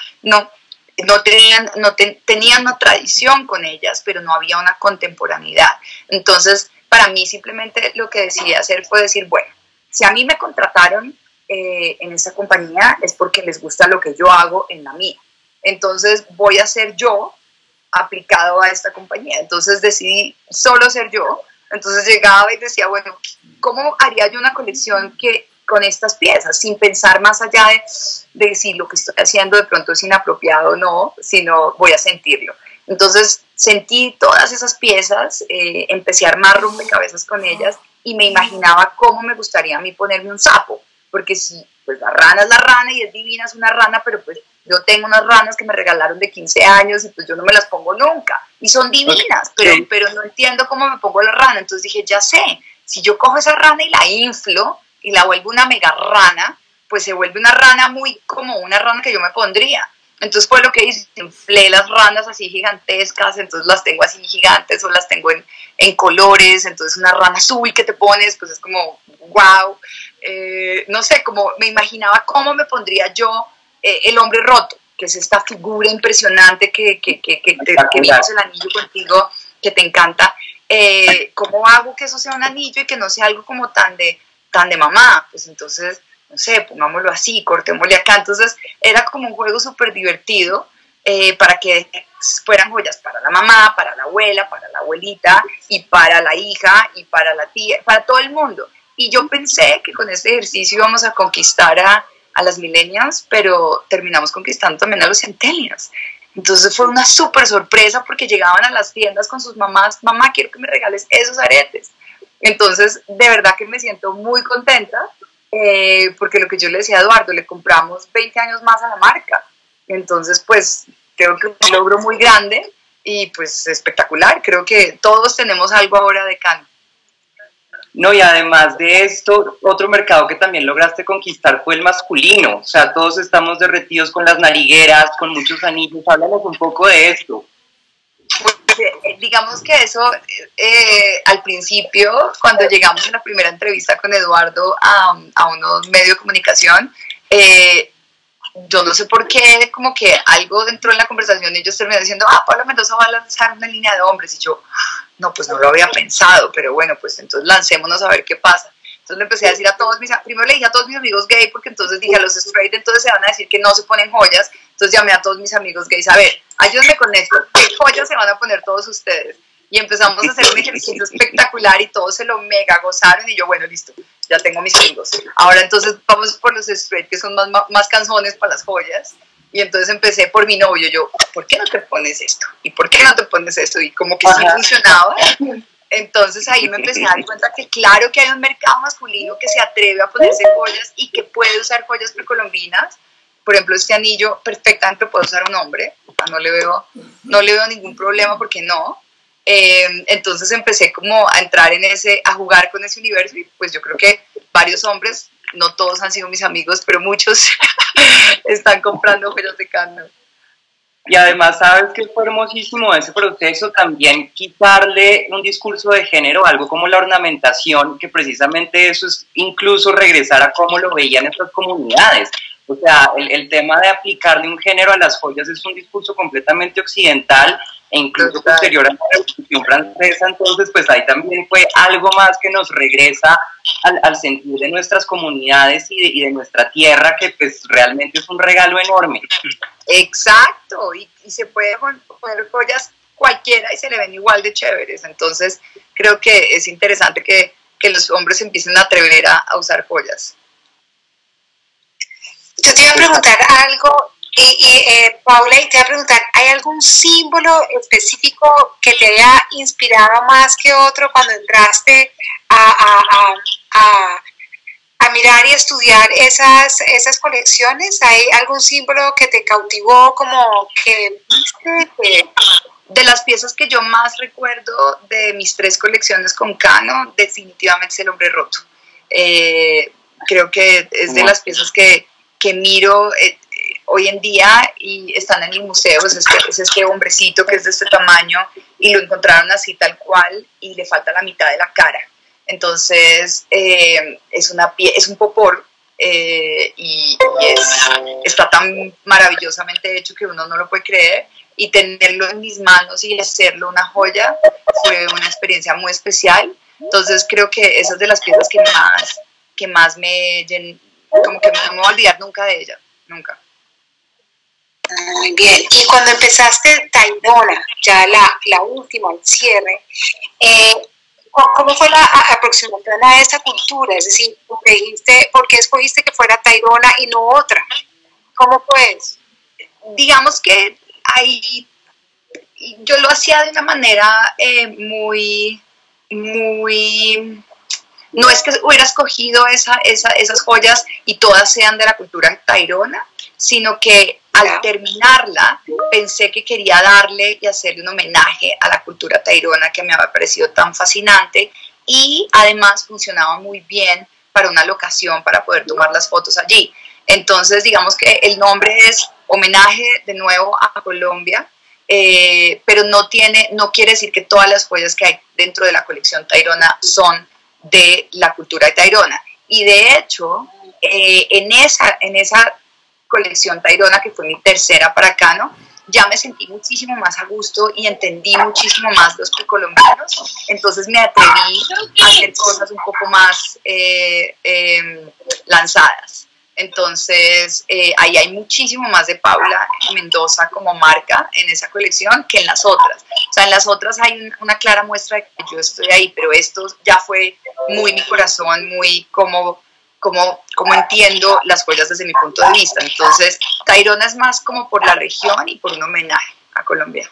Tenían una tradición con ellas, pero no había una contemporaneidad. Entonces, para mí simplemente lo que decidí hacer fue decir, bueno, si a mí me contrataron en esta compañía es porque les gusta lo que yo hago en la mía. Entonces voy a ser yo aplicado a esta compañía. Entonces decidí solo ser yo. Entonces llegaba y decía, bueno, ¿cómo haría yo una colección con estas piezas? Sin pensar más allá de si lo que estoy haciendo de pronto es inapropiado o no, sino voy a sentirlo. Entonces sentí todas esas piezas, empecé a armar rompecabezas con ellas y me imaginaba cómo me gustaría a mí ponerme un sapo. Porque sí, pues la rana es la rana y es divina, es una rana, pero pues yo tengo unas ranas que me regalaron de 15 años y pues yo no me las pongo nunca. Y son divinas, pero no entiendo cómo me pongo la rana. Entonces dije, ya sé, si yo cojo esa rana y la inflo y la vuelvo una mega rana, pues se vuelve una rana muy como una rana que yo me pondría. Entonces fue lo que hice, inflé las ranas así gigantescas, entonces las tengo así gigantes o las tengo en colores, entonces una rana azul que te pones, pues es como wow. No sé, como me imaginaba cómo me pondría yo el hombre roto, que es esta figura impresionante que vimos el anillo contigo, que te encanta. ¿Cómo hago que eso sea un anillo y que no sea algo como tan de mamá? Pues entonces, no sé, pongámoslo así, cortémosle acá. Entonces era como un juego súper divertido, para que fueran joyas para la mamá, para la abuela, para la abuelita, y para la hija, y para la tía, para todo el mundo. Y yo pensé que con este ejercicio íbamos a conquistar a las millennials, pero terminamos conquistando también a los centennials. Entonces fue una súper sorpresa porque llegaban a las tiendas con sus mamás: mamá, quiero que me regales esos aretes. Entonces, de verdad que me siento muy contenta, porque lo que yo le decía a Eduardo, le compramos 20 años más a la marca. Entonces, pues, creo que es un logro muy grande y pues espectacular. Creo que todos tenemos algo ahora de Cano. No, y además de esto, otro mercado que también lograste conquistar fue el masculino. O sea, todos estamos derretidos con las narigueras, con muchos anillos. Háblanos un poco de esto. Pues, digamos que eso, al principio, cuando llegamos en la primera entrevista con Eduardo a unos medios de comunicación, yo no sé por qué, como que algo dentro de la conversación ellos terminaron diciendo: Paula Mendoza va a lanzar una línea de hombres, y yo, no, pues no lo había pensado, pero bueno, pues entonces lancémonos a ver qué pasa. Entonces le empecé a decir a todos primero le dije a todos mis amigos gay, porque entonces dije: a los straight entonces se van a decir que no se ponen joyas. Entonces llamé a todos mis amigos gays: a ver, ayúdenme con esto, ¿qué joyas se van a poner todos ustedes? Y empezamos a hacer un ejercicio espectacular y todos se lo mega gozaron, y yo, bueno, listo, ya tengo mis amigos. Ahora entonces vamos por los straight, que son más canzones para las joyas. Y entonces empecé por mi novio, yo: ¿por qué no te pones esto? ¿Y por qué no te pones esto? Y como que sí funcionaba. Entonces ahí me empecé a dar cuenta que claro que hay un mercado masculino que se atreve a ponerse joyas y que puede usar joyas precolombinas. Por ejemplo, este anillo perfectamente puede usar un hombre, no le veo ningún problema, porque no. Entonces empecé como a entrar en a jugar con ese universo, y pues yo creo que varios hombres, no todos han sido mis amigos, pero muchos están comprando joyas de Cano. Y además, ¿sabes qué fue hermosísimo de ese proceso? También quitarle un discurso de género, algo como la ornamentación, que precisamente eso es incluso regresar a cómo lo veían estas comunidades. O sea, el tema de aplicarle un género a las joyas es un discurso completamente occidental, e incluso posterior a la Revolución Francesa. Entonces, pues ahí también fue algo más que nos regresa al sentir de nuestras comunidades y de nuestra tierra, que pues realmente es un regalo enorme. Exacto, y se puede poner joyas cualquiera y se le ven igual de chéveres. Entonces creo que es interesante que los hombres empiecen a atrever a usar joyas. Yo te iba a preguntar algo, Paula, y te iba a preguntar: ¿hay algún símbolo específico que te haya inspirado más que otro cuando entraste a mirar y estudiar esas colecciones? ¿Hay algún símbolo que te cautivó, como que De las piezas que yo más recuerdo de mis 3 colecciones con Cano, definitivamente es el hombre roto. Creo que es de las piezas que miro hoy en día y están en el museo. Es este hombrecito que es de este tamaño, y lo encontraron así tal cual, y le falta la mitad de la cara. Entonces es un popor, y está tan maravillosamente hecho que uno no lo puede creer, y tenerlo en mis manos y hacerlo una joya fue una experiencia muy especial. Entonces creo que esa es de las piezas que más me como que no me voy a olvidar nunca de ella, nunca. Muy bien. Y cuando empezaste Tayrona, ya la última, el cierre, ¿cómo fue la aproximación a esa cultura? Es decir, ¿por qué escogiste que fuera Tayrona y no otra? ¿Cómo fue eso? Digamos que ahí yo lo hacía de una manera muy no es que hubiera escogido esas joyas y todas sean de la cultura tairona, sino que al terminarla pensé que quería darle y hacerle un homenaje a la cultura tairona, que me había parecido tan fascinante, y además funcionaba muy bien para una locación, para poder tomar las fotos allí. Entonces digamos que el nombre es homenaje de nuevo a Colombia, pero no quiere decir que todas las joyas que hay dentro de la colección tairona son de la cultura tairona. Y de hecho, en esa colección tairona, que fue mi tercera para Cano, ya me sentí muchísimo más a gusto y entendí muchísimo más los precolombianos. Entonces me atreví a hacer cosas un poco más lanzadas. Entonces, ahí hay muchísimo más de Paula Mendoza como marca en esa colección que en las otras. O sea, en las otras hay una clara muestra de que yo estoy ahí, pero esto ya fue muy mi corazón, muy como entiendo las joyas desde mi punto de vista. Entonces, Tayrona es más como por la región y por un homenaje a Colombia.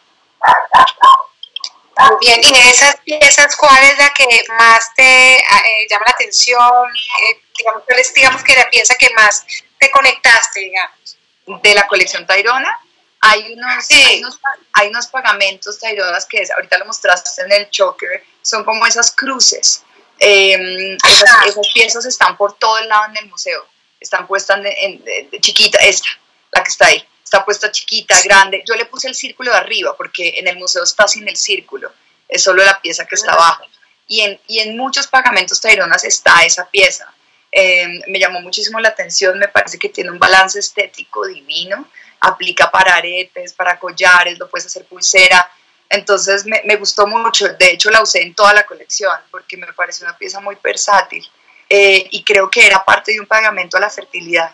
Muy bien, y de esas piezas, ¿cuál es la que más te llama la atención? Digamos que la pieza que más te conectaste, digamos. De la colección Tayrona, hay unos pagamentos Tayronas que ahorita lo mostraste en el choker, son como esas cruces. Esas piezas están por todo el lado en el museo, están puestas chiquita, la que está ahí, está puesta chiquita, grande. Yo le puse el círculo de arriba porque en el museo está sin el círculo, es solo la pieza que está abajo. Y en muchos pagamentos Tayronas está esa pieza. Me llamó muchísimo la atención, me parece que tiene un balance estético divino, aplica para aretes, para collares, lo puedes hacer pulsera. Entonces me gustó mucho, de hecho la usé en toda la colección porque me parece una pieza muy versátil y creo que era parte de un pagamento a la fertilidad.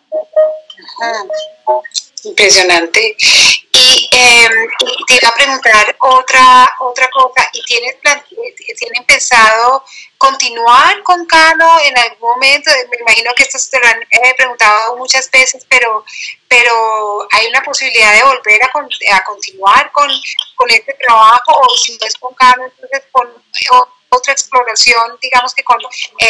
Impresionante. Y te iba a preguntar otra cosa, ¿y tienen pensado continuar con Cano en algún momento? Me imagino que esto te lo han preguntado muchas veces, pero ¿hay una posibilidad de volver a continuar con este trabajo? O si no es con Cano, entonces con otra exploración, digamos que con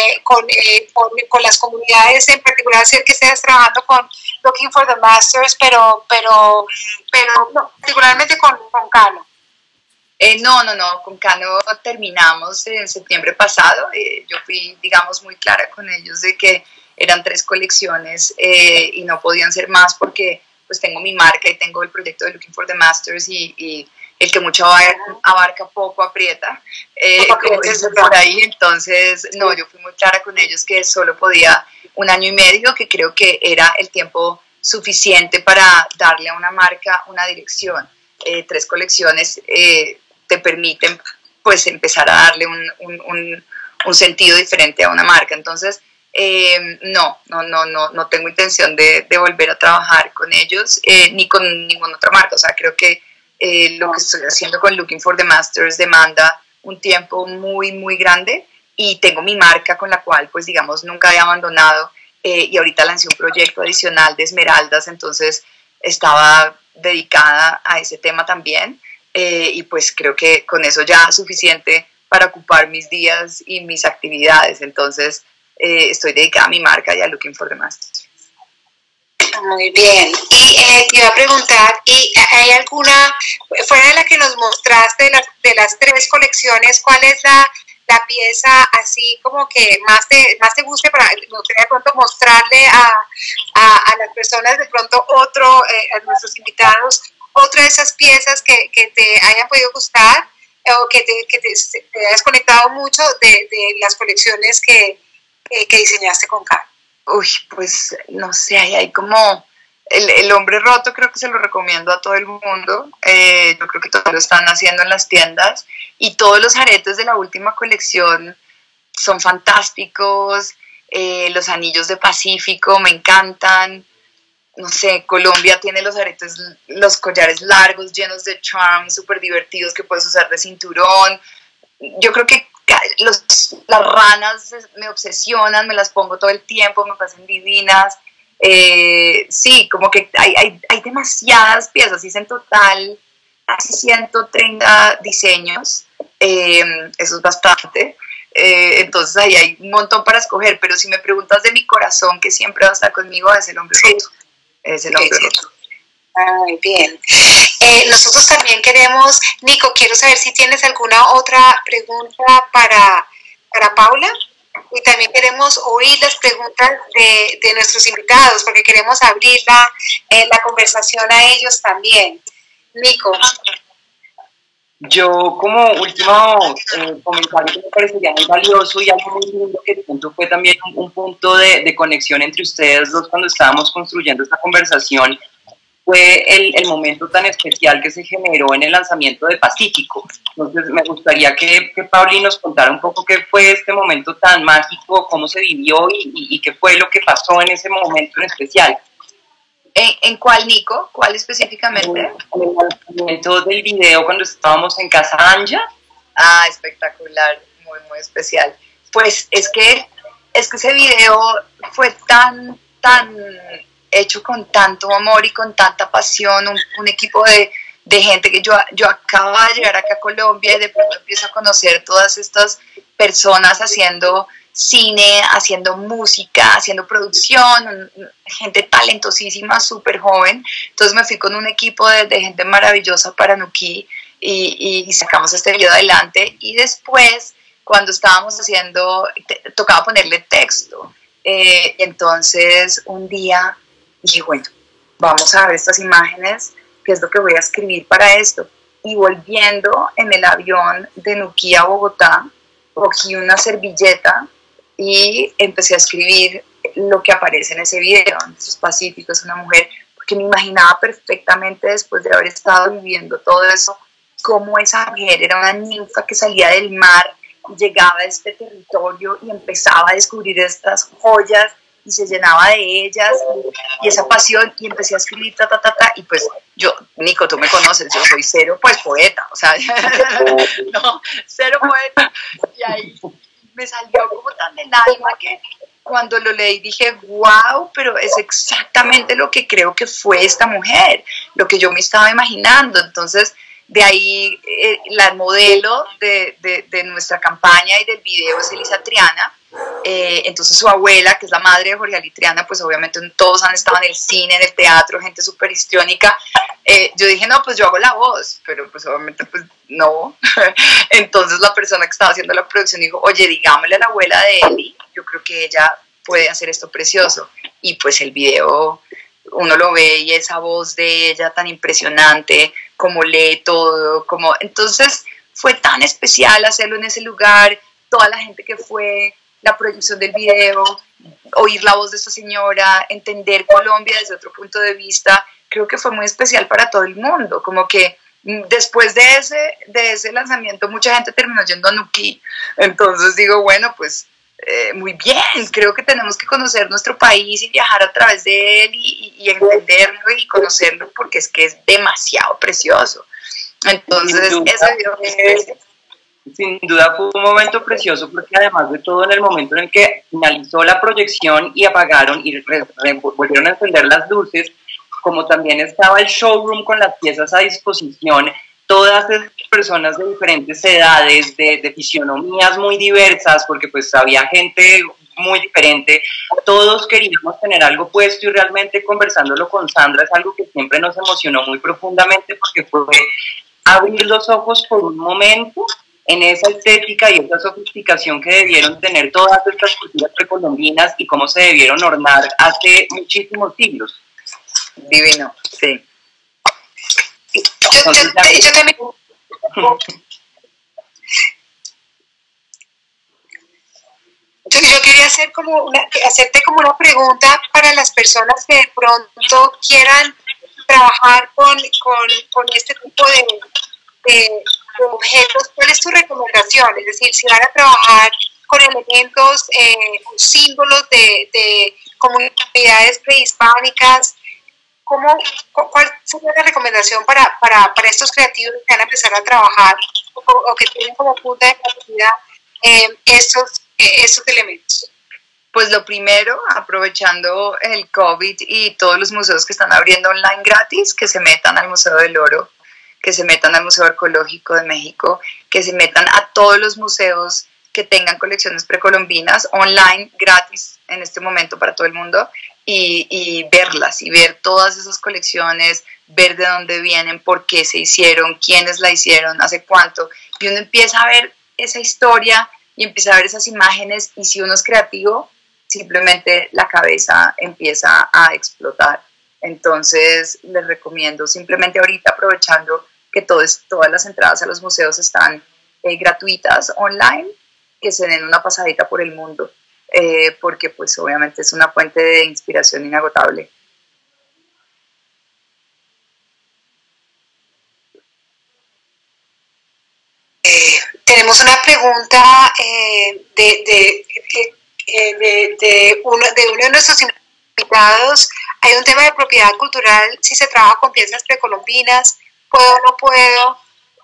las comunidades, en particular, sé que estés trabajando con Looking for the Masters, pero no, particularmente con Cano. No, con Cano terminamos en septiembre pasado. Yo fui, digamos, muy clara con ellos de que eran 3 colecciones y no podían ser más porque pues tengo mi marca y tengo el proyecto de Looking for the Masters y el que mucho abarca poco aprieta, como dicen por ahí. Entonces, no, yo fui muy clara con ellos que solo podía 1 año y medio, que creo que era el tiempo suficiente para darle a una marca una dirección. 3 colecciones te permiten pues empezar a darle un sentido diferente a una marca. Entonces, no tengo intención de volver a trabajar con ellos ni con ninguna otra marca. O sea, creo que lo que estoy haciendo con Looking for the Masters demanda un tiempo muy, muy grande y tengo mi marca con la cual, pues digamos, nunca he abandonado y ahorita lancé un proyecto adicional de esmeraldas, entonces estaba dedicada a ese tema también y pues creo que con eso ya es suficiente para ocupar mis días y mis actividades, entonces estoy dedicada a mi marca y a Looking for the Masters. Muy bien. Y te iba a preguntar, ¿y hay alguna, fuera de la que nos mostraste, de las 3 colecciones, cuál es la pieza así como que más te guste para de pronto mostrarle a las personas, de pronto a nuestros invitados, otra de esas piezas que te hayan podido gustar o que te hayas conectado mucho de las colecciones que diseñaste con Cano? Uy, pues no sé, hay como el hombre roto, creo que se lo recomiendo a todo el mundo. Yo creo que todos lo están haciendo en las tiendas y todos los aretes de la última colección son fantásticos. Los anillos de Pacífico me encantan. No sé, Colombia tiene los aretes, los collares largos llenos de charm, súper divertidos que puedes usar de cinturón. Yo creo que las ranas me obsesionan, me las pongo todo el tiempo, me parecen divinas. Sí, como que hay demasiadas piezas, hice en total casi 130 diseños, eso es bastante. Entonces ahí hay un montón para escoger, pero si me preguntas de mi corazón, que siempre va a estar conmigo, es el hombre roto. Es el hombre roto. Muy bien. Nosotros también queremos, Nico, quiero saber si tienes alguna otra pregunta para Paula, y también queremos oír las preguntas de nuestros invitados, porque queremos abrir la conversación a ellos también. Nico. Yo como último comentario que me parecería muy valioso y algo muy lindo que de pronto fue también un punto de conexión entre ustedes dos cuando estábamos construyendo esta conversación, fue el momento tan especial que se generó en el lanzamiento de Pacífico. Entonces me gustaría que Pauli nos contara un poco qué fue este momento tan mágico, cómo se vivió y qué fue lo que pasó en ese momento en especial. ¿En cuál, Nico? ¿Cuál específicamente? En el lanzamiento del video cuando estábamos en Casa Anja. Ah, espectacular, muy, muy especial. Pues es que ese video fue tan hecho con tanto amor y con tanta pasión, un equipo de gente que yo acababa de llegar acá a Colombia y de pronto empiezo a conocer todas estas personas haciendo cine, haciendo música, haciendo producción, gente talentosísima, súper joven. Entonces me fui con un equipo de gente maravillosa para Nuki y sacamos este video adelante. Y después, cuando estábamos haciendo, tocaba ponerle texto. Entonces un día dije, bueno, vamos a ver estas imágenes, qué es lo que voy a escribir para esto. Y volviendo en el avión de Nuki a Bogotá, cogí una servilleta y empecé a escribir lo que aparece en ese video. Entonces, Pacífico es una mujer, porque me imaginaba perfectamente, después de haber estado viviendo todo eso, cómo esa mujer era una ninfa que salía del mar y llegaba a este territorio y empezaba a descubrir estas joyas y se llenaba de ellas y esa pasión, y empecé a escribir y pues yo, Nico, tú me conoces, yo soy cero pues poeta, o sea, no, cero poeta, y ahí me salió como tan del alma que cuando lo leí dije, wow, pero es exactamente lo que creo que fue esta mujer, lo que yo me estaba imaginando. Entonces de ahí la modelo de nuestra campaña y del video es Elisa Triana. Entonces su abuela, que es la madre de Jorge Ali Triana, pues obviamente todos han estado en el cine, en el teatro, gente súper histriónica. Yo dije, no, pues yo hago la voz, pero pues obviamente pues no. Entonces la persona que estaba haciendo la producción dijo, oye, digámosle a la abuela de Eli, yo creo que ella puede hacer esto precioso. Y pues el video, uno lo ve y esa voz de ella tan impresionante, como lee todo, como... Entonces fue tan especial hacerlo en ese lugar, toda la gente que fue, la proyección del video, oír la voz de esta señora, entender Colombia desde otro punto de vista, creo que fue muy especial para todo el mundo, como que después de ese lanzamiento mucha gente terminó yendo a Nuki, entonces digo, bueno, pues muy bien, creo que tenemos que conocer nuestro país y viajar a través de él y entenderlo y conocerlo porque es que es demasiado precioso. Entonces, ese video es especial. Sin duda fue un momento precioso porque además de todo en el momento en el que finalizó la proyección y apagaron y volvieron a encender las luces, como también estaba el showroom con las piezas a disposición, todas esas personas de diferentes edades, de fisionomías muy diversas, porque pues había gente muy diferente, todos queríamos tener algo puesto y realmente conversándolo con Sandra es algo que siempre nos emocionó muy profundamente porque fue abrir los ojos por un momento en esa estética y esa sofisticación que debieron tener todas estas culturas precolombinas y cómo se debieron ornar hace muchísimos siglos. Divino, sí. Yo también... Yo quería hacerte como una pregunta para las personas que de pronto quieran trabajar con este tipo de objetos. ¿Cuál es tu recomendación? Es decir, si van a trabajar con elementos, símbolos de comunidades prehispánicas, ¿cuál sería la recomendación para estos creativos que van a empezar a trabajar o que tienen como punta de partida estos elementos? Pues lo primero, aprovechando el COVID y todos los museos que están abriendo online gratis, que se metan al Museo del Oro, que se metan al Museo Arqueológico de México, que se metan a todos los museos que tengan colecciones precolombinas online gratis en este momento para todo el mundo y verlas y ver todas esas colecciones, ver de dónde vienen, por qué se hicieron, quiénes la hicieron, hace cuánto, y uno empieza a ver esa historia y empieza a ver esas imágenes y si uno es creativo, simplemente la cabeza empieza a explotar. Entonces les recomiendo simplemente ahorita aprovechando que todas las entradas a los museos están gratuitas online, que se den una pasadita por el mundo, porque pues obviamente es una fuente de inspiración inagotable. Tenemos una pregunta de uno de nuestros invitados. Hay un tema de propiedad cultural, si se trabaja con piezas precolombinas, ¿puedo o no puedo?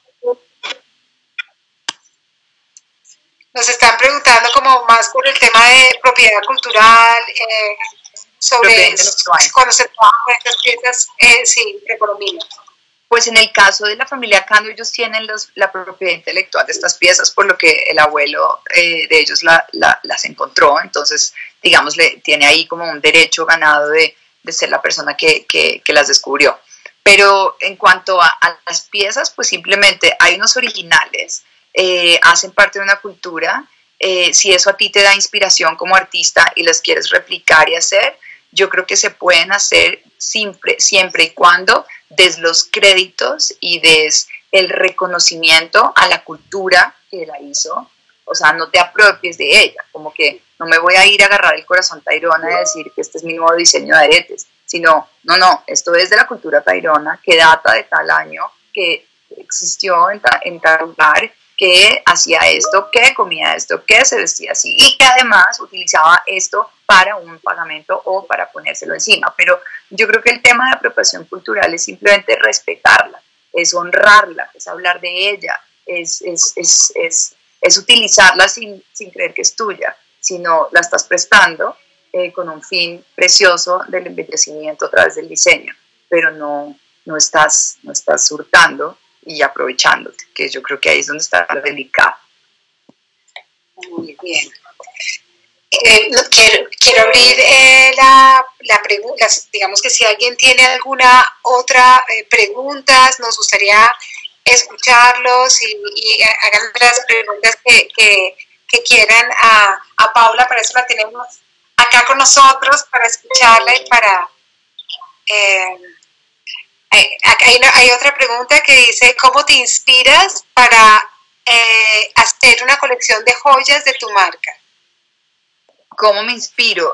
Nos están preguntando como más por el tema de propiedad cultural, sobre cuando se trabaja con estas piezas, sí, precolombinas. Pues en el caso de la familia Cando, ellos tienen la propiedad intelectual de estas piezas, por lo que el abuelo de ellos las encontró. Entonces, digamos, tiene ahí como un derecho ganado de ser la persona que las descubrió. Pero en cuanto a las piezas, pues simplemente hay unos originales, hacen parte de una cultura. Si eso a ti te da inspiración como artista y las quieres replicar y hacer, yo creo que se pueden hacer siempre y cuando des los créditos y des el reconocimiento a la cultura que la hizo. O sea, no te apropies de ella, como que no me voy a ir a agarrar el corazón tairona y decir que este es mi nuevo diseño de aretes, sino, no, esto es de la cultura tairona, que data de tal año, que existió en tal lugar, que hacía esto, que comía esto, que se vestía así y que además utilizaba esto para un pagamento o para ponérselo encima. Pero yo creo que el tema de apropiación cultural es simplemente respetarla, es honrarla, es hablar de ella, es utilizarla sin creer que es tuya, sino la estás prestando con un fin precioso del embellecimiento a través del diseño, pero no estás hurtando y aprovechándote, que yo creo que ahí es donde está lo delicado. Muy bien. Quiero abrir la pregunta, digamos que si alguien tiene alguna otra pregunta, nos gustaría escucharlos y hagan las preguntas que quieran a Paula. Para eso la tenemos acá con nosotros, para escucharla y para... hay otra pregunta que dice, ¿cómo te inspiras para hacer una colección de joyas de tu marca? ¿Cómo me inspiro?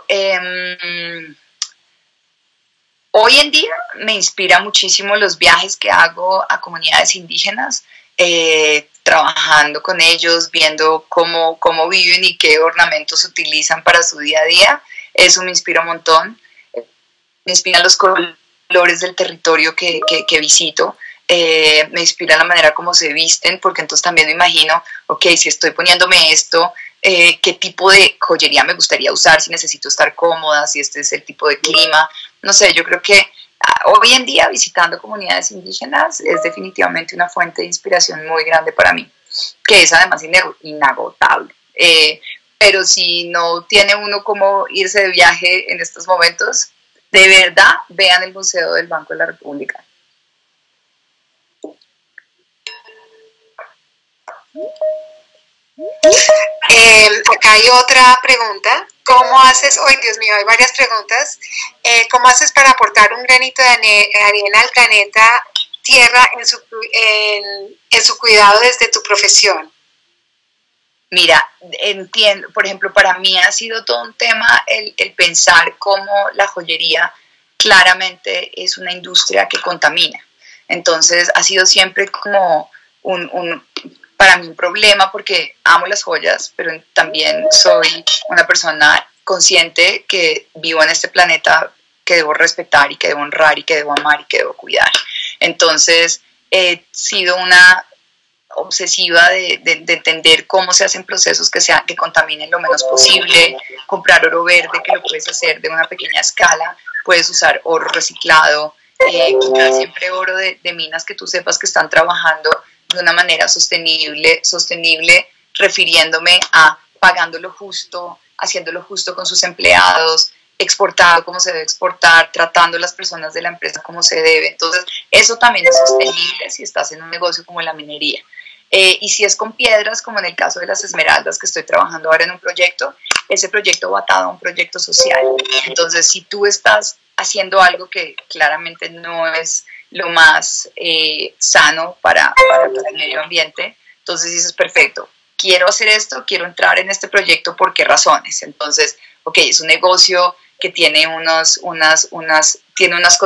Hoy en día me inspira muchísimo los viajes que hago a comunidades indígenas, trabajando con ellos, viendo cómo viven y qué ornamentos utilizan para su día a día. Eso me inspira un montón. Me inspiran los colores del territorio que visito. Me inspira la manera como se visten, porque entonces también me imagino, ok, si estoy poniéndome esto, qué tipo de joyería me gustaría usar, si necesito estar cómoda, si este es el tipo de clima. No sé, yo creo que hoy en día visitando comunidades indígenas es definitivamente una fuente de inspiración muy grande para mí, que es además inagotable. Pero si no tiene uno cómo irse de viaje en estos momentos, de verdad vean el Museo del Banco de la República. Acá hay otra pregunta. ¿Cómo haces? ¡Ay, Dios mío! Hay varias preguntas. ¿Cómo haces para aportar un granito de arena al planeta Tierra en su cuidado desde tu profesión? Mira, entiendo, por ejemplo, para mí ha sido todo un tema el pensar cómo la joyería claramente es una industria que contamina. Entonces ha sido siempre como para mí un problema, porque amo las joyas, pero también soy una persona consciente que vivo en este planeta que debo respetar y que debo honrar y que debo amar y que debo cuidar. Entonces he sido una obsesiva de entender cómo se hacen procesos que contaminen lo menos posible, comprar oro verde, que lo puedes hacer de una pequeña escala, puedes usar oro reciclado, comprar siempre oro de minas que tú sepas que están trabajando de una manera sostenible, refiriéndome a pagándolo justo, haciéndolo justo con sus empleados, exportado como se debe exportar, tratando a las personas de la empresa como se debe. Entonces, eso también es sostenible si estás en un negocio como la minería. Y si es con piedras, como en el caso de las esmeraldas, que estoy trabajando ahora en un proyecto, ese proyecto va atado a un proyecto social. Entonces, si tú estás haciendo algo que claramente no es lo más sano para el medio ambiente, entonces dices, perfecto, quiero hacer esto, quiero entrar en este proyecto, ¿por qué razones? Entonces, ok, es un negocio que tiene unas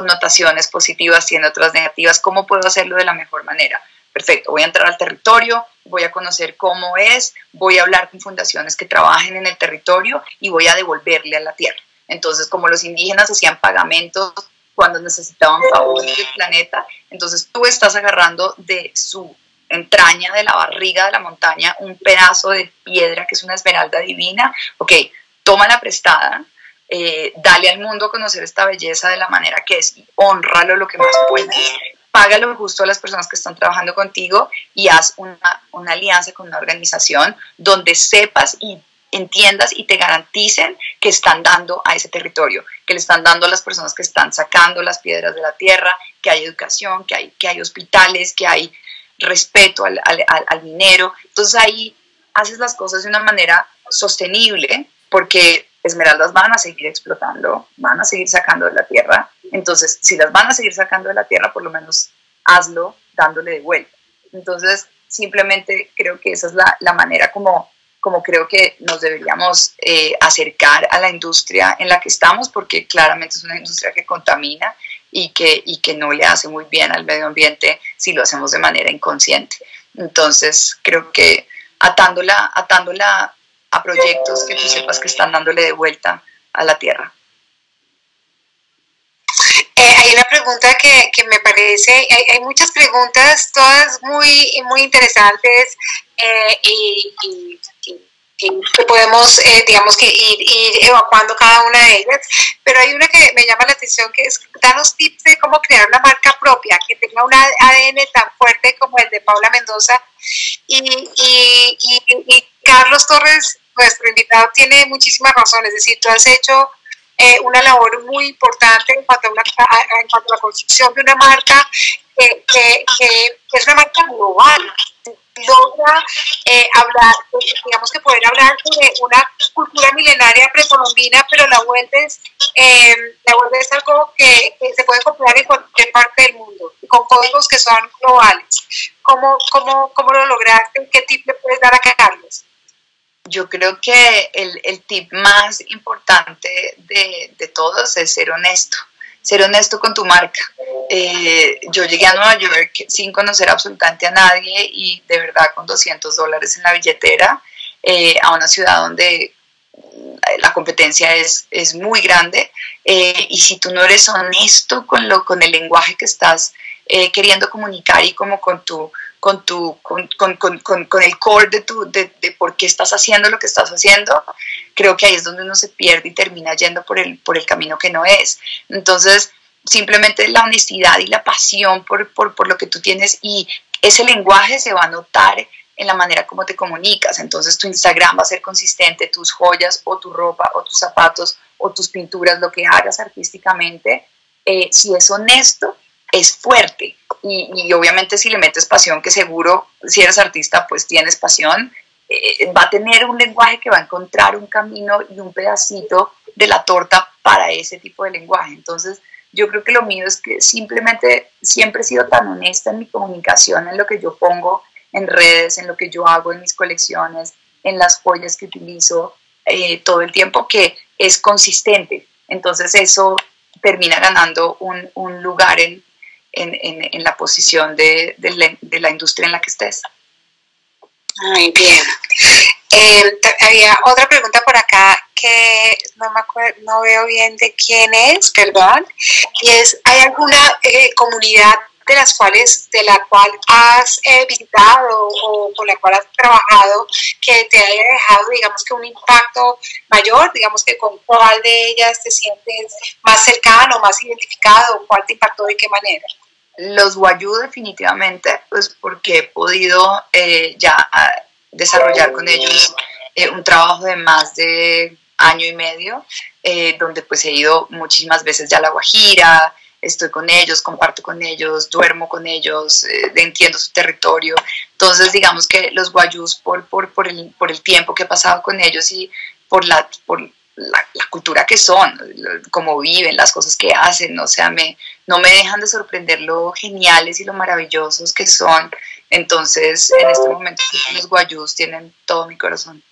connotaciones positivas, tiene otras negativas, ¿cómo puedo hacerlo de la mejor manera? Perfecto, voy a entrar al territorio, voy a conocer cómo es, voy a hablar con fundaciones que trabajen en el territorio y voy a devolverle a la tierra. Entonces, como los indígenas hacían pagamentos cuando necesitaban favores del planeta, entonces tú estás agarrando de su entraña, de la barriga de la montaña, un pedazo de piedra que es una esmeralda divina. Ok, tómala prestada, dale al mundo a conocer esta belleza de la manera que es y hónralo lo que más puedas, págalo justo a las personas que están trabajando contigo y haz una alianza con una organización donde sepas y entiendas y te garanticen que están dando a ese territorio, que le están dando a las personas que están sacando las piedras de la tierra, que hay educación, que hay hospitales, que hay respeto al minero. Entonces ahí haces las cosas de una manera sostenible, porque esmeraldas van a seguir explotando, van a seguir sacando de la tierra. Entonces, si las van a seguir sacando de la tierra, por lo menos hazlo dándole de vuelta. Entonces, simplemente creo que esa es la manera como creo que nos deberíamos acercar a la industria en la que estamos, porque claramente es una industria que contamina y que no le hace muy bien al medio ambiente si lo hacemos de manera inconsciente. Entonces, creo que atándola a proyectos que tú sepas que están dándole de vuelta a la tierra. Hay una pregunta que me parece, hay muchas preguntas, todas muy, muy interesantes y que podemos, digamos que ir evacuando cada una de ellas, pero hay una que me llama la atención, que es danos tips de cómo crear una marca propia, que tenga un ADN tan fuerte como el de Paula Mendoza, y Carlos Torres, nuestro invitado, tiene muchísimas razones, es decir, tú has hecho una labor muy importante en cuanto a la construcción de una marca que es una marca global. Logra hablar, digamos que poder hablar sobre una cultura milenaria precolombina, pero la vuelves algo que se puede copiar en cualquier parte del mundo, con códigos que son globales. ¿Cómo lo lograste? ¿Qué tip le puedes dar a Carlos? Yo creo que el tip más importante de todos es ser honesto con tu marca. Yo llegué a Nueva York sin conocer absolutamente a nadie y de verdad con $200 en la billetera, a una ciudad donde la competencia es muy grande, y si tú no eres honesto con el lenguaje que estás queriendo comunicar y como con el core de por qué estás haciendo lo que estás haciendo, creo que ahí es donde uno se pierde y termina yendo por el camino que no es. Entonces, simplemente la honestidad y la pasión por lo que tú tienes, y ese lenguaje se va a notar en la manera como te comunicas. Entonces tu Instagram va a ser consistente, tus joyas o tu ropa o tus zapatos o tus pinturas, lo que hagas artísticamente, si es honesto, es fuerte. Y obviamente si le metes pasión, que seguro si eres artista pues tienes pasión, va a tener un lenguaje que va a encontrar un camino y un pedacito de la torta para ese tipo de lenguaje. Entonces yo creo que lo mío es que simplemente siempre he sido tan honesta en mi comunicación, en lo que yo pongo en redes, en lo que yo hago en mis colecciones, en las joyas que utilizo todo el tiempo, que es consistente. Entonces eso termina ganando un lugar en la posición de la industria en la que estés. Muy bien. Había otra pregunta por acá que no me acuerdo, no veo bien de quién es, perdón, y es, ¿hay alguna comunidad de la cual has visitado o con la cual has trabajado que te haya dejado, digamos que un impacto mayor, digamos que con cuál de ellas te sientes más cercano, más identificado, cuál te impactó, de qué manera? Los wayuu definitivamente, pues porque he podido ya desarrollar con ellos un trabajo de más de año y medio, donde pues he ido muchísimas veces ya a La Guajira, estoy con ellos, comparto con ellos, duermo con ellos, entiendo su territorio. Entonces digamos que los wayús por el tiempo que he pasado con ellos y por la cultura que son, cómo viven, las cosas que hacen, o sea, no me dejan de sorprender lo geniales y lo maravillosos que son. Entonces, en este momento los wayús tienen todo mi corazón.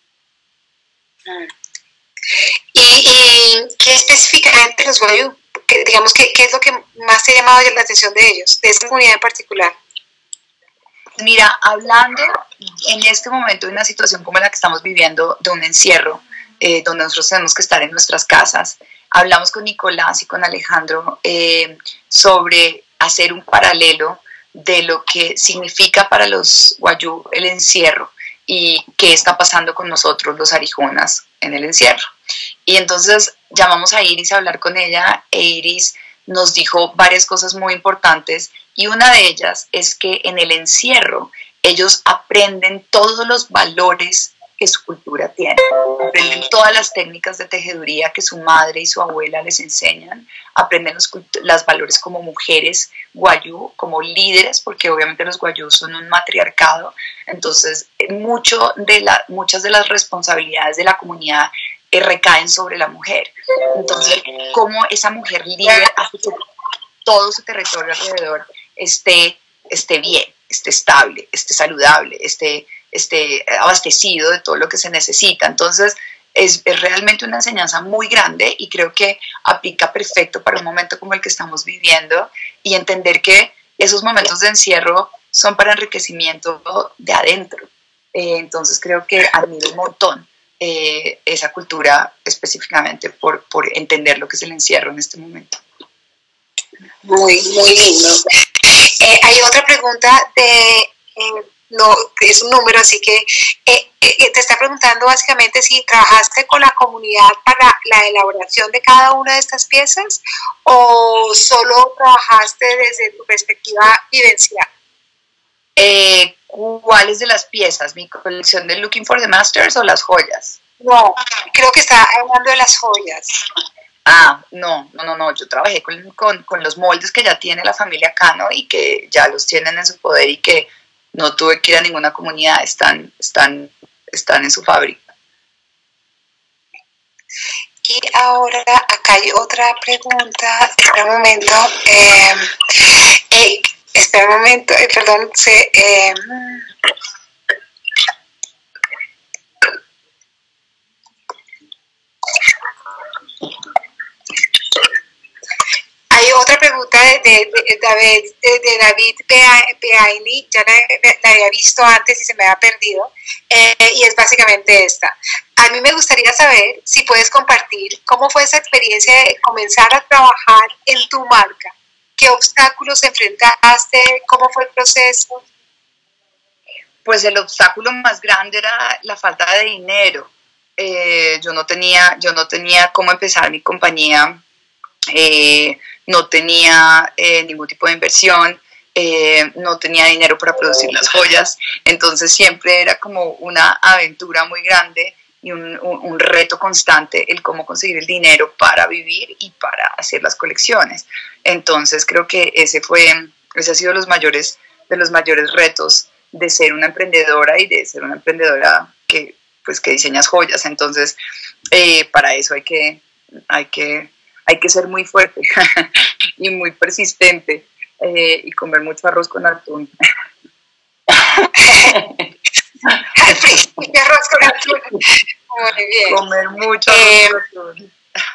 ¿Y qué específicamente los wayuu? Digamos, ¿qué es lo que más te ha llamado la atención de ellos, de esta comunidad en particular? Mira, hablando en este momento de una situación como la que estamos viviendo, de un encierro, donde nosotros tenemos que estar en nuestras casas, hablamos con Nicolás y con Alejandro sobre hacer un paralelo de lo que significa para los wayuu el encierro y qué está pasando con nosotros los arijunas en el encierro. Y entonces llamamos a Iris a hablar con ella e Iris nos dijo varias cosas muy importantes y una de ellas es que en el encierro ellos aprenden todos los valores que su cultura tiene, aprenden todas las técnicas de tejeduría que su madre y su abuela les enseñan, aprenden los valores como mujeres wayuu, como líderes, porque obviamente los wayuu son un matriarcado, entonces muchas de las responsabilidades de la comunidad recaen sobre la mujer. Entonces, cómo esa mujer líder hace que todo su territorio alrededor esté bien, esté estable, esté saludable, esté abastecido de todo lo que se necesita. Entonces, es realmente una enseñanza muy grande y creo que aplica perfecto para un momento como el que estamos viviendo y entender que esos momentos de encierro son para enriquecimiento de adentro. Entonces, creo que admiro un montón esa cultura específicamente por entender lo que es el encierro en este momento. Muy, muy lindo. Hay otra pregunta no, es un número, así que te está preguntando básicamente si trabajaste con la comunidad para la elaboración de cada una de estas piezas o solo trabajaste desde tu perspectiva vivencial. ¿Cuáles de las piezas? ¿Mi colección de Looking for the Masters o las joyas? No, creo que está hablando de las joyas. No, yo trabajé con los moldes que ya tiene la familia Cano y que ya los tienen en su poder y que no tuve que ir a ninguna comunidad, están en su fábrica. Y ahora acá hay otra pregunta, espera un momento, perdón, hay otra pregunta de David Peaini, ya la había visto antes y se me había perdido, y es básicamente esta. A mí me gustaría saber si puedes compartir cómo fue esa experiencia de comenzar a trabajar en tu marca. ¿Qué obstáculos enfrentaste? ¿Cómo fue el proceso? Pues el obstáculo más grande era la falta de dinero. Yo no tenía cómo empezar mi compañía, no tenía ningún tipo de inversión, no tenía dinero para producir las joyas, entonces siempre era como una aventura muy grande y un reto constante el cómo conseguir el dinero para vivir y para hacer las colecciones. Entonces creo que ese ha sido de los mayores retos de ser una emprendedora y de ser una emprendedora que diseñas joyas. Entonces para eso hay que ser muy fuerte y muy persistente y comer mucho arroz con atún. Arroz con atún. Muy bien. Comer mucho arroz con atún.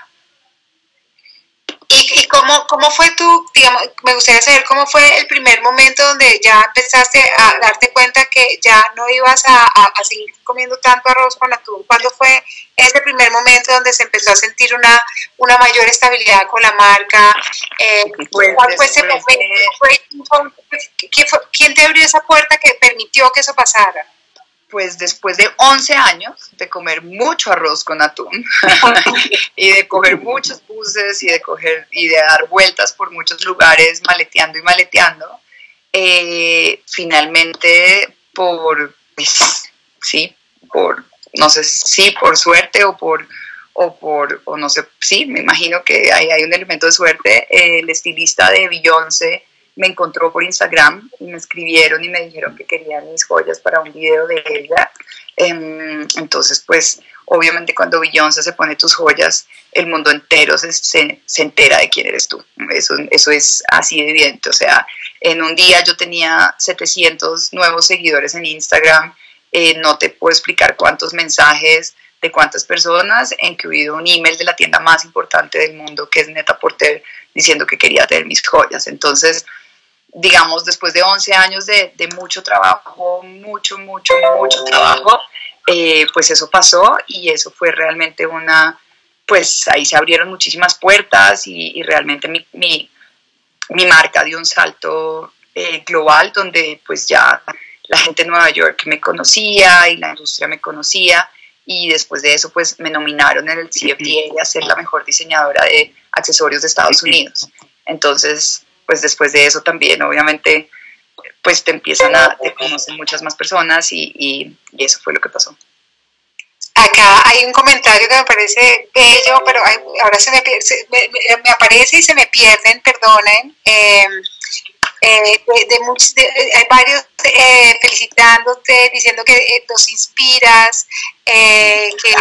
¿Y cómo fue digamos, me gustaría saber cómo fue el primer momento donde ya empezaste a darte cuenta que ya no ibas a seguir comiendo tanto arroz con atún? ¿Cuándo fue ese primer momento donde se empezó a sentir una mayor estabilidad con la marca? ¿Cuál fue ese momento? ¿Quién te abrió esa puerta que permitió que eso pasara? Pues después de 11 años de comer mucho arroz con atún y de coger muchos buses y de dar vueltas por muchos lugares maleteando, finalmente por suerte o no sé, sí, me imagino que ahí hay un elemento de suerte. El estilista de Beyoncé me encontró por Instagram y me escribieron y me dijeron que querían mis joyas para un video de ella. Entonces, pues, obviamente cuando Beyoncé se pone tus joyas, el mundo entero se entera de quién eres tú. Eso es así de evidente. O sea, en un día yo tenía 700 nuevos seguidores en Instagram. No te puedo explicar cuántos mensajes de cuántas personas, incluido un email de la tienda más importante del mundo, que es Net-a-Porter, diciendo que quería tener mis joyas. Entonces, digamos, después de 11 años de mucho trabajo, mucho trabajo, pues eso pasó y eso fue realmente pues ahí se abrieron muchísimas puertas y realmente mi marca dio un salto global donde pues ya la gente de Nueva York me conocía y la industria me conocía y después de eso pues me nominaron en el CFDA a ser la mejor diseñadora de accesorios de Estados Unidos. Entonces, pues después de eso también obviamente pues te conocen muchas más personas y eso fue lo que pasó. Acá hay un comentario que me parece bello, pero ahora me aparece y se me pierden, perdonen. Hay varios felicitándote, diciendo que los inspiras, que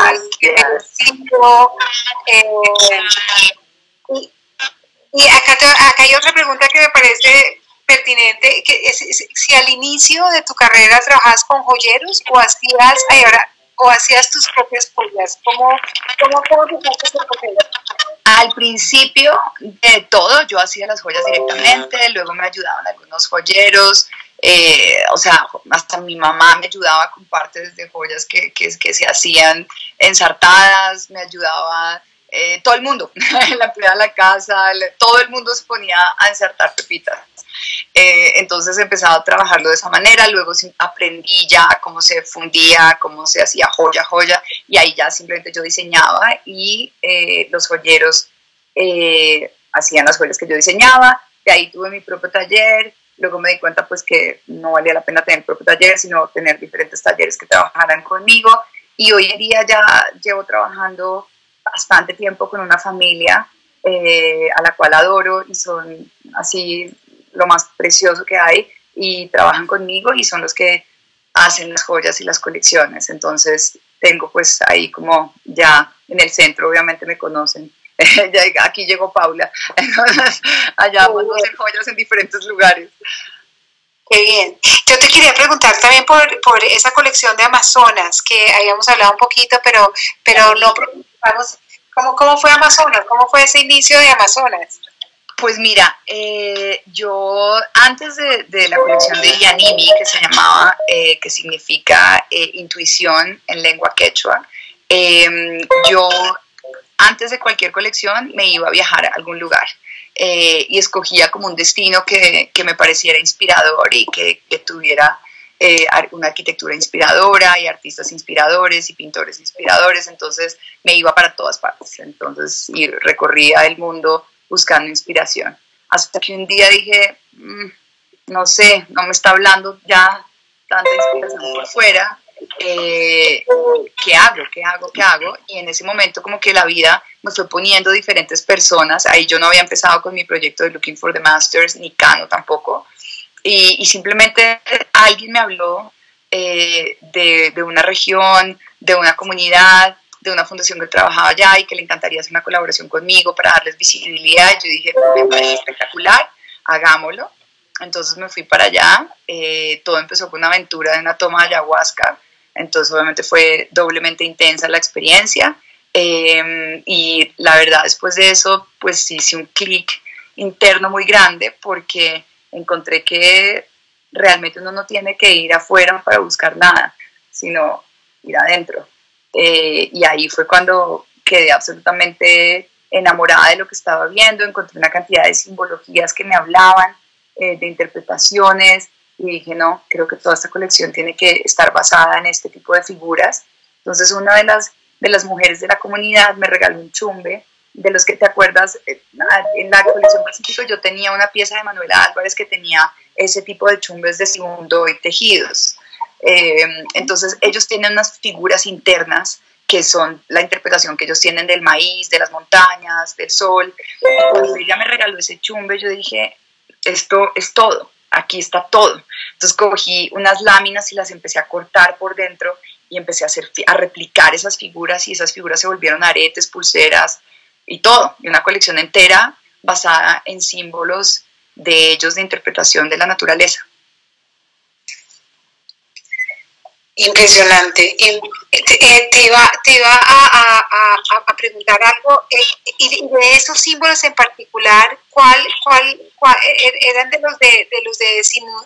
y acá hay otra pregunta que me parece pertinente, que si al inicio de tu carrera trabajabas con joyeros o hacías tus propias joyas. ¿Cómo empezaste a hacer joyas? Al principio de todo, yo hacía las joyas directamente, luego me ayudaban algunos joyeros, o sea, hasta mi mamá me ayudaba con partes de joyas que se hacían ensartadas, me ayudaba todo el mundo, la empleada de la casa, todo el mundo se ponía a ensartar pepitas. Entonces empezaba a trabajarlo de esa manera, luego aprendí ya cómo se fundía, cómo se hacía joya, y ahí ya simplemente yo diseñaba y los joyeros hacían las joyas que yo diseñaba. De ahí tuve mi propio taller, luego me di cuenta pues que no valía la pena tener propio taller, sino tener diferentes talleres que trabajaran conmigo, y hoy en día ya llevo trabajando bastante tiempo con una familia a la cual adoro y son así lo más precioso que hay y trabajan conmigo y son los que hacen las joyas y las colecciones. Entonces tengo pues ahí como ya en el centro, obviamente me conocen. Ya aquí llegó Paula, entonces allá vamos a hacer joyas en diferentes lugares. Qué bien. Yo te quería preguntar también por esa colección de Amazonas, que habíamos hablado un poquito, pero no preguntamos cómo fue Amazonas, cómo fue ese inicio de Amazonas. Pues mira, yo antes de la colección de Yanimi, que se llamaba, que significa intuición en lengua quechua, yo antes de cualquier colección me iba a viajar a algún lugar y escogía como un destino que me pareciera inspirador y que tuviera una arquitectura inspiradora y artistas inspiradores y pintores inspiradores. Entonces me iba para todas partes, entonces y recorría el mundo buscando inspiración, hasta que un día dije, no sé, no me está hablando ya tanta inspiración por fuera, ¿qué hago? Y en ese momento como que la vida me fue poniendo diferentes personas. Ahí yo no había empezado con mi proyecto de Looking for the Masters, ni Cano tampoco, y simplemente alguien me habló de una región, de una comunidad, de una fundación que trabajaba allá y que le encantaría hacer una colaboración conmigo para darles visibilidad. Yo dije, me parece espectacular, hagámoslo. Entonces me fui para allá, todo empezó con una aventura de una toma de ayahuasca, entonces obviamente fue doblemente intensa la experiencia, y la verdad después de eso pues hice un clic interno muy grande porque encontré que realmente uno no tiene que ir afuera para buscar nada, sino ir adentro. Y ahí fue cuando quedé absolutamente enamorada de lo que estaba viendo, encontré una cantidad de simbologías que me hablaban, de interpretaciones, y dije, no, creo que toda esta colección tiene que estar basada en este tipo de figuras. Entonces una de las mujeres de la comunidad me regaló un chumbe, de los que te acuerdas, en la colección Pacífico yo tenía una pieza de Manuela Álvarez que tenía ese tipo de chumbes de segundo y tejidos. Entonces ellos tienen unas figuras internas que son la interpretación que ellos tienen del maíz, de las montañas, del sol. Cuando ella me regaló ese chumbe, yo dije, esto es todo, aquí está todo. Entonces cogí unas láminas y las empecé a cortar por dentro y empecé a replicar esas figuras, y esas figuras se volvieron aretes, pulseras y todo, y una colección entera basada en símbolos de ellos de interpretación de la naturaleza. Impresionante. Te iba a preguntar algo, y de esos símbolos en particular, eran de los de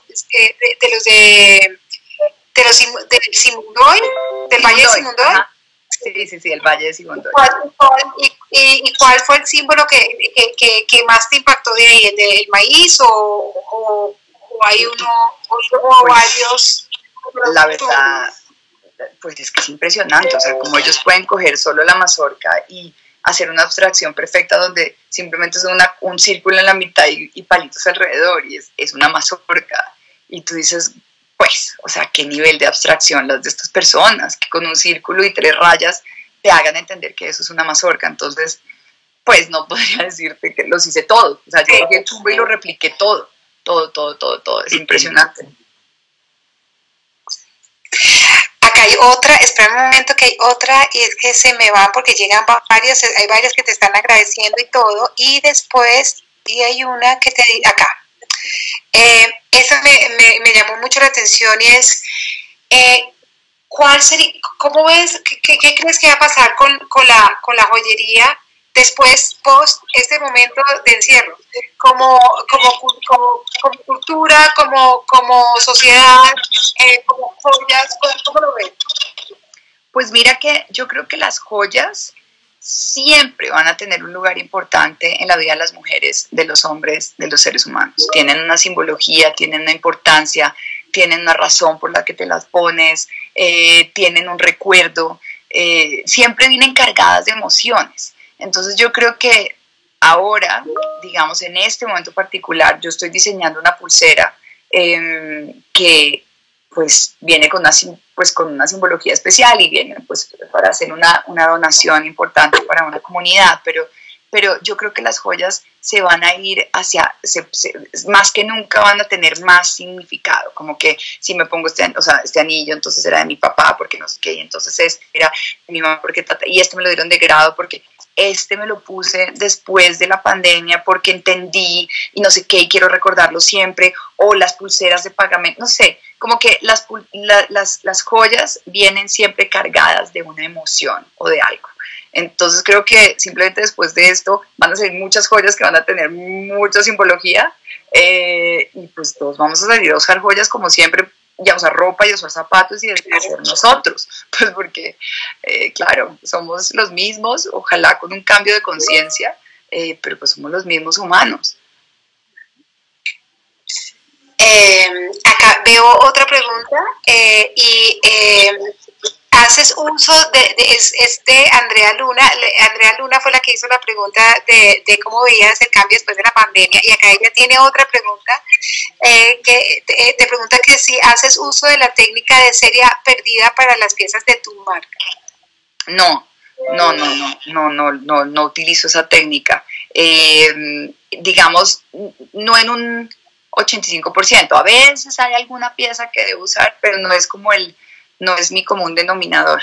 del Simundoy, del Valle de Simundoy? Ajá. Sí, el Valle de Simundoy. ¿Y cuál fue el símbolo que más te impactó de ahí? ¿El del maíz o hay uno o varios? La verdad, pues es que es impresionante, o sea, como ellos pueden coger solo la mazorca y hacer una abstracción perfecta donde simplemente es un círculo en la mitad y palitos alrededor, y es una mazorca, y tú dices, pues, o sea, qué nivel de abstracción las de estas personas, que con un círculo y 3 rayas te hagan entender que eso es una mazorca. Entonces, pues no podría decirte que los hice todos, o sea, yo cogí el chumbo y lo repliqué todo, es impresionante. Acá hay otra, espera un momento que hay otra, y es que se me van porque llegan varias, hay varias que te están agradeciendo y todo, y después, y hay una que te dice, acá, esa me llamó mucho la atención, y es, ¿cuál sería, cómo ves, qué crees que va a pasar con la joyería después, post este momento de encierro, como cultura, como sociedad, como joyas, ¿cómo lo ves? Pues mira que yo creo que las joyas siempre van a tener un lugar importante en la vida de las mujeres, de los hombres, de los seres humanos. Tienen una simbología, tienen una importancia, tienen una razón por la que te las pones, tienen un recuerdo, siempre vienen cargadas de emociones. Entonces yo creo que ahora, digamos en este momento particular, yo estoy diseñando una pulsera que pues viene con una simbología especial y viene pues para hacer una donación importante para una comunidad, pero yo creo que las joyas se van a ir hacia, más que nunca van a tener más significado, como que si me pongo este anillo, entonces era de mi papá, porque no sé qué, y entonces este era de mi mamá, porque y este me lo dieron de grado, porque este me lo puse después de la pandemia, porque entendí, y no sé qué, y quiero recordarlo siempre, o las pulseras de pagamento, no sé, como que las joyas vienen siempre cargadas de una emoción o de algo. Entonces creo que simplemente después de esto van a salir muchas joyas que van a tener mucha simbología, y pues todos vamos a salir a usar joyas como siempre, y a usar ropa y a usar zapatos y a ser nosotros, pues porque claro, somos los mismos, ojalá con un cambio de conciencia, pero pues somos los mismos humanos. Acá veo otra pregunta, haces uso es de Andrea Luna. Andrea Luna fue la que hizo la pregunta de cómo veías el cambio después de la pandemia, y acá ella tiene otra pregunta, que te pregunta que si haces uso de la técnica de serie perdida para las piezas de tu marca. No utilizo esa técnica, digamos, no en un 85%, a veces hay alguna pieza que debo usar, pero no es como no es mi común denominador.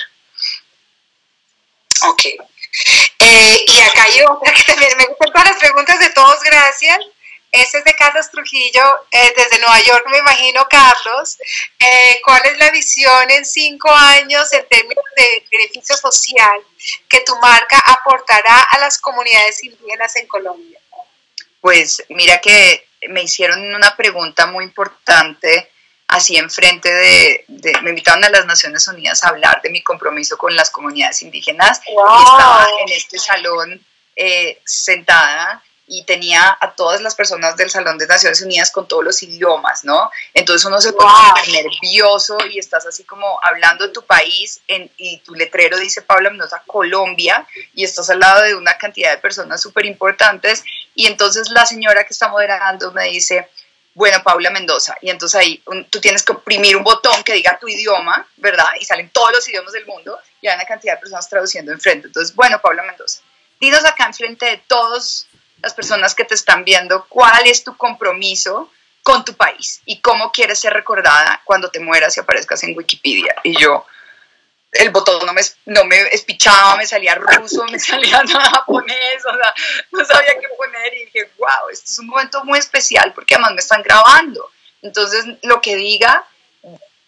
Ok. Y acá hay otra que también me gustan todas las preguntas de todos, gracias. Este es de Carlos Trujillo, desde Nueva York, me imagino, Carlos. ¿Cuál es la visión en 5 años en términos de beneficio social que tu marca aportará a las comunidades indígenas en Colombia? Pues mira que me hicieron una pregunta muy importante, así enfrente me invitaron a las Naciones Unidas a hablar de mi compromiso con las comunidades indígenas. Wow. Y estaba en este salón sentada y tenía a todas las personas del Salón de Naciones Unidas con todos los idiomas, ¿no? Entonces uno se pone nervioso y estás así como hablando de tu país y tu letrero dice Paula Mendoza, Colombia, y estás al lado de una cantidad de personas súper importantes, y entonces la señora que está moderando me dice, bueno, Paula Mendoza, y entonces ahí tú tienes que oprimir un botón que diga tu idioma, ¿verdad? Y salen todos los idiomas del mundo y hay una cantidad de personas traduciendo enfrente. Entonces, bueno, Paula Mendoza, dinos acá enfrente de todas las personas que te están viendo, ¿cuál es tu compromiso con tu país? ¿Y cómo quieres ser recordada cuando te mueras y aparezcas en Wikipedia? Y yo, el botón no me espichaba, me salía ruso, me salía japonés, o sea, no sabía qué poner, y dije, wow, este es un momento muy especial porque además me están grabando. Entonces, lo que diga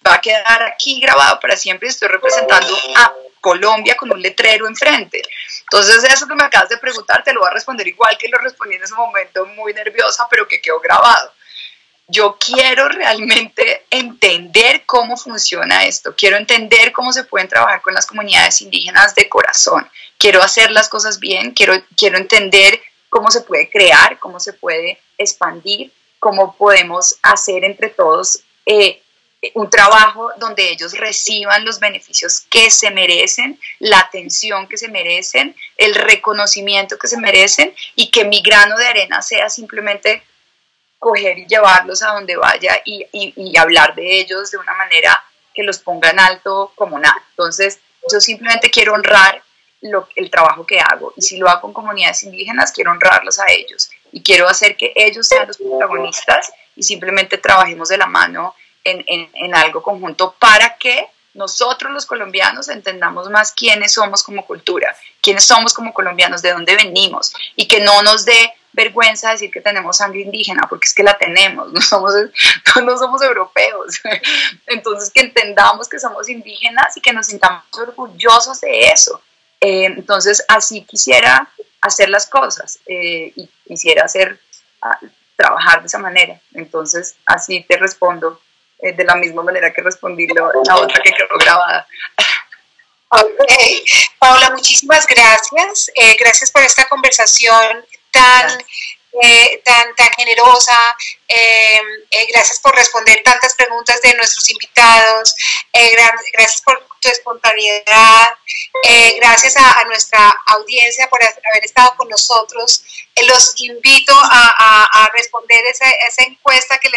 va a quedar aquí grabado para siempre y estoy representando a Colombia con un letrero enfrente. Entonces eso que me acabas de preguntar te lo voy a responder igual que lo respondí en ese momento, muy nerviosa, pero que quedó grabado. Yo quiero realmente entender cómo funciona esto, quiero entender cómo se pueden trabajar con las comunidades indígenas de corazón, quiero hacer las cosas bien, quiero entender cómo se puede crear, cómo se puede expandir, cómo podemos hacer entre todos un trabajo donde ellos reciban los beneficios que se merecen, la atención que se merecen, el reconocimiento que se merecen y que mi grano de arena sea simplemente coger y llevarlos a donde vaya y hablar de ellos de una manera que los ponga en alto como nada. Entonces, yo simplemente quiero honrar el trabajo que hago y si lo hago con comunidades indígenas, quiero honrarlos a ellos y quiero hacer que ellos sean los protagonistas y simplemente trabajemos de la mano en algo conjunto para que nosotros los colombianos entendamos más quiénes somos como cultura, quiénes somos como colombianos, de dónde venimos y que no nos dé vergüenza decir que tenemos sangre indígena, porque es que la tenemos, no somos europeos. Entonces que entendamos que somos indígenas y que nos sintamos orgullosos de eso. Entonces así quisiera hacer las cosas y quisiera trabajar de esa manera. Entonces así te respondo de la misma manera que respondí la otra que quedó grabada. Ok, Paula, muchísimas gracias. Gracias por esta conversación tan generosa. Gracias por responder tantas preguntas de nuestros invitados. Gracias por tu espontaneidad. Gracias a nuestra audiencia por haber estado con nosotros. Los invito a responder esa encuesta que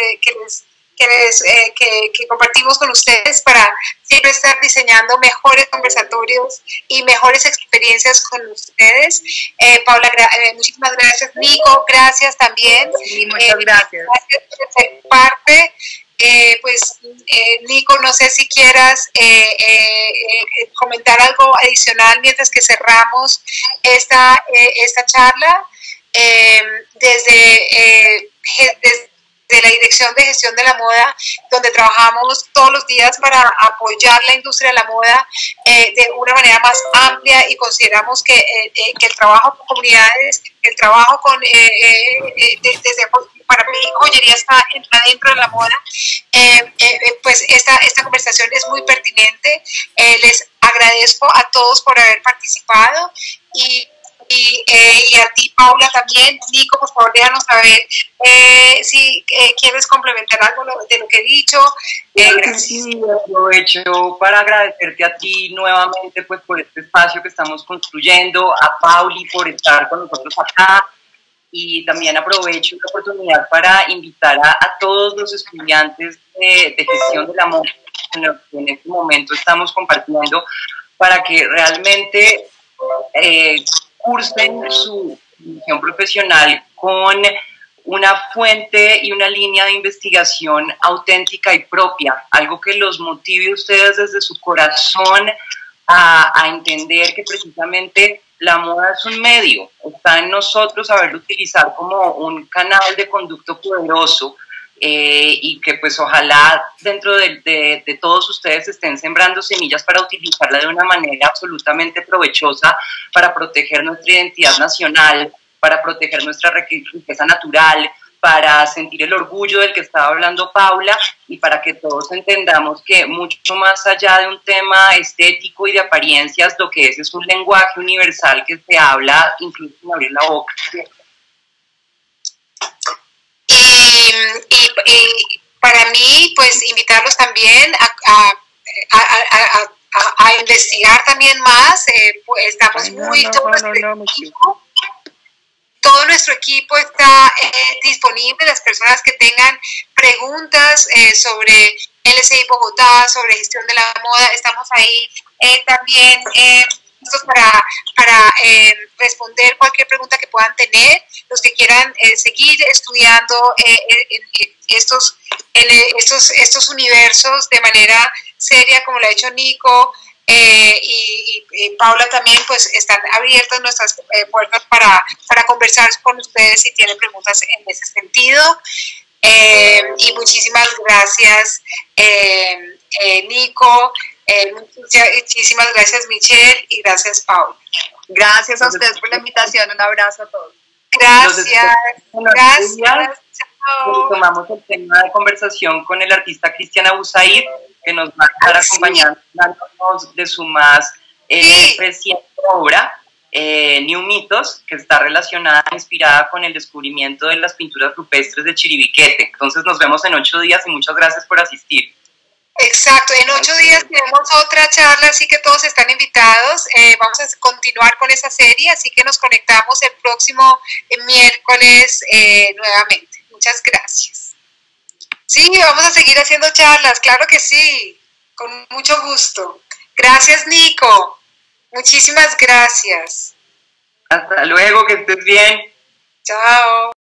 compartimos con ustedes para siempre estar diseñando mejores conversatorios y mejores experiencias con ustedes. Paula, muchísimas gracias. Nico, gracias también. Sí, muchas gracias. Gracias por ser parte. Nico, no sé si quieras comentar algo adicional mientras que cerramos esta charla. Desde la Dirección de Gestión de la Moda, donde trabajamos todos los días para apoyar la industria de la moda de una manera más amplia y consideramos que el trabajo con comunidades, el trabajo con para mí joyería está adentro de la moda, pues esta conversación es muy pertinente. Les agradezco a todos por haber participado y a ti, Paula, también. Nico, por favor, déjanos saber si quieres complementar algo de lo que he dicho. Gracias. Sí, aprovecho para agradecerte a ti nuevamente pues, por este espacio que estamos construyendo, a Pauli por estar con nosotros acá, y también aprovecho la oportunidad para invitar a todos los estudiantes de gestión de la moda en los que en este momento estamos compartiendo para que realmente cursen su formación profesional con una fuente y una línea de investigación auténtica y propia, algo que los motive a ustedes desde su corazón a entender que precisamente la moda es un medio, está en nosotros saberlo utilizar como un canal de conducto poderoso, y que pues ojalá dentro de todos ustedes estén sembrando semillas para utilizarla de una manera absolutamente provechosa para proteger nuestra identidad nacional, para proteger nuestra riqueza natural, para sentir el orgullo del que estaba hablando Paula y para que todos entendamos que mucho más allá de un tema estético y de apariencias, lo que es un lenguaje universal que se habla incluso sin abrir la boca. Y para mí, pues invitarlos también a investigar también más. Pues, estamos todo nuestro equipo está disponible. Las personas que tengan preguntas sobre LSI Bogotá, sobre gestión de la moda, estamos ahí también listos para responder cualquier pregunta que puedan tener. Los que quieran seguir estudiando estos universos de manera seria, como lo ha hecho Nico, y Paula también, pues están abiertas nuestras puertas para conversar con ustedes si tienen preguntas en ese sentido. Y muchísimas gracias Nico, muchísimas gracias Michelle y gracias Paula. Gracias a ustedes por la invitación, un abrazo a todos. Gracias, gracias. Tomamos el tema de conversación con el artista Cristian Abusaid, que nos va a estar acompañando de su más reciente obra, New Mitos, que está relacionada, inspirada con el descubrimiento de las pinturas rupestres de Chiribiquete. Entonces nos vemos en 8 días y muchas gracias por asistir. Exacto, en 8 días tenemos otra charla, así que todos están invitados. Vamos a continuar con esa serie, así que nos conectamos el próximo miércoles nuevamente. Muchas gracias. Sí, vamos a seguir haciendo charlas, claro que sí, con mucho gusto. Gracias, Nico. Muchísimas gracias. Hasta luego, que estés bien. Chao.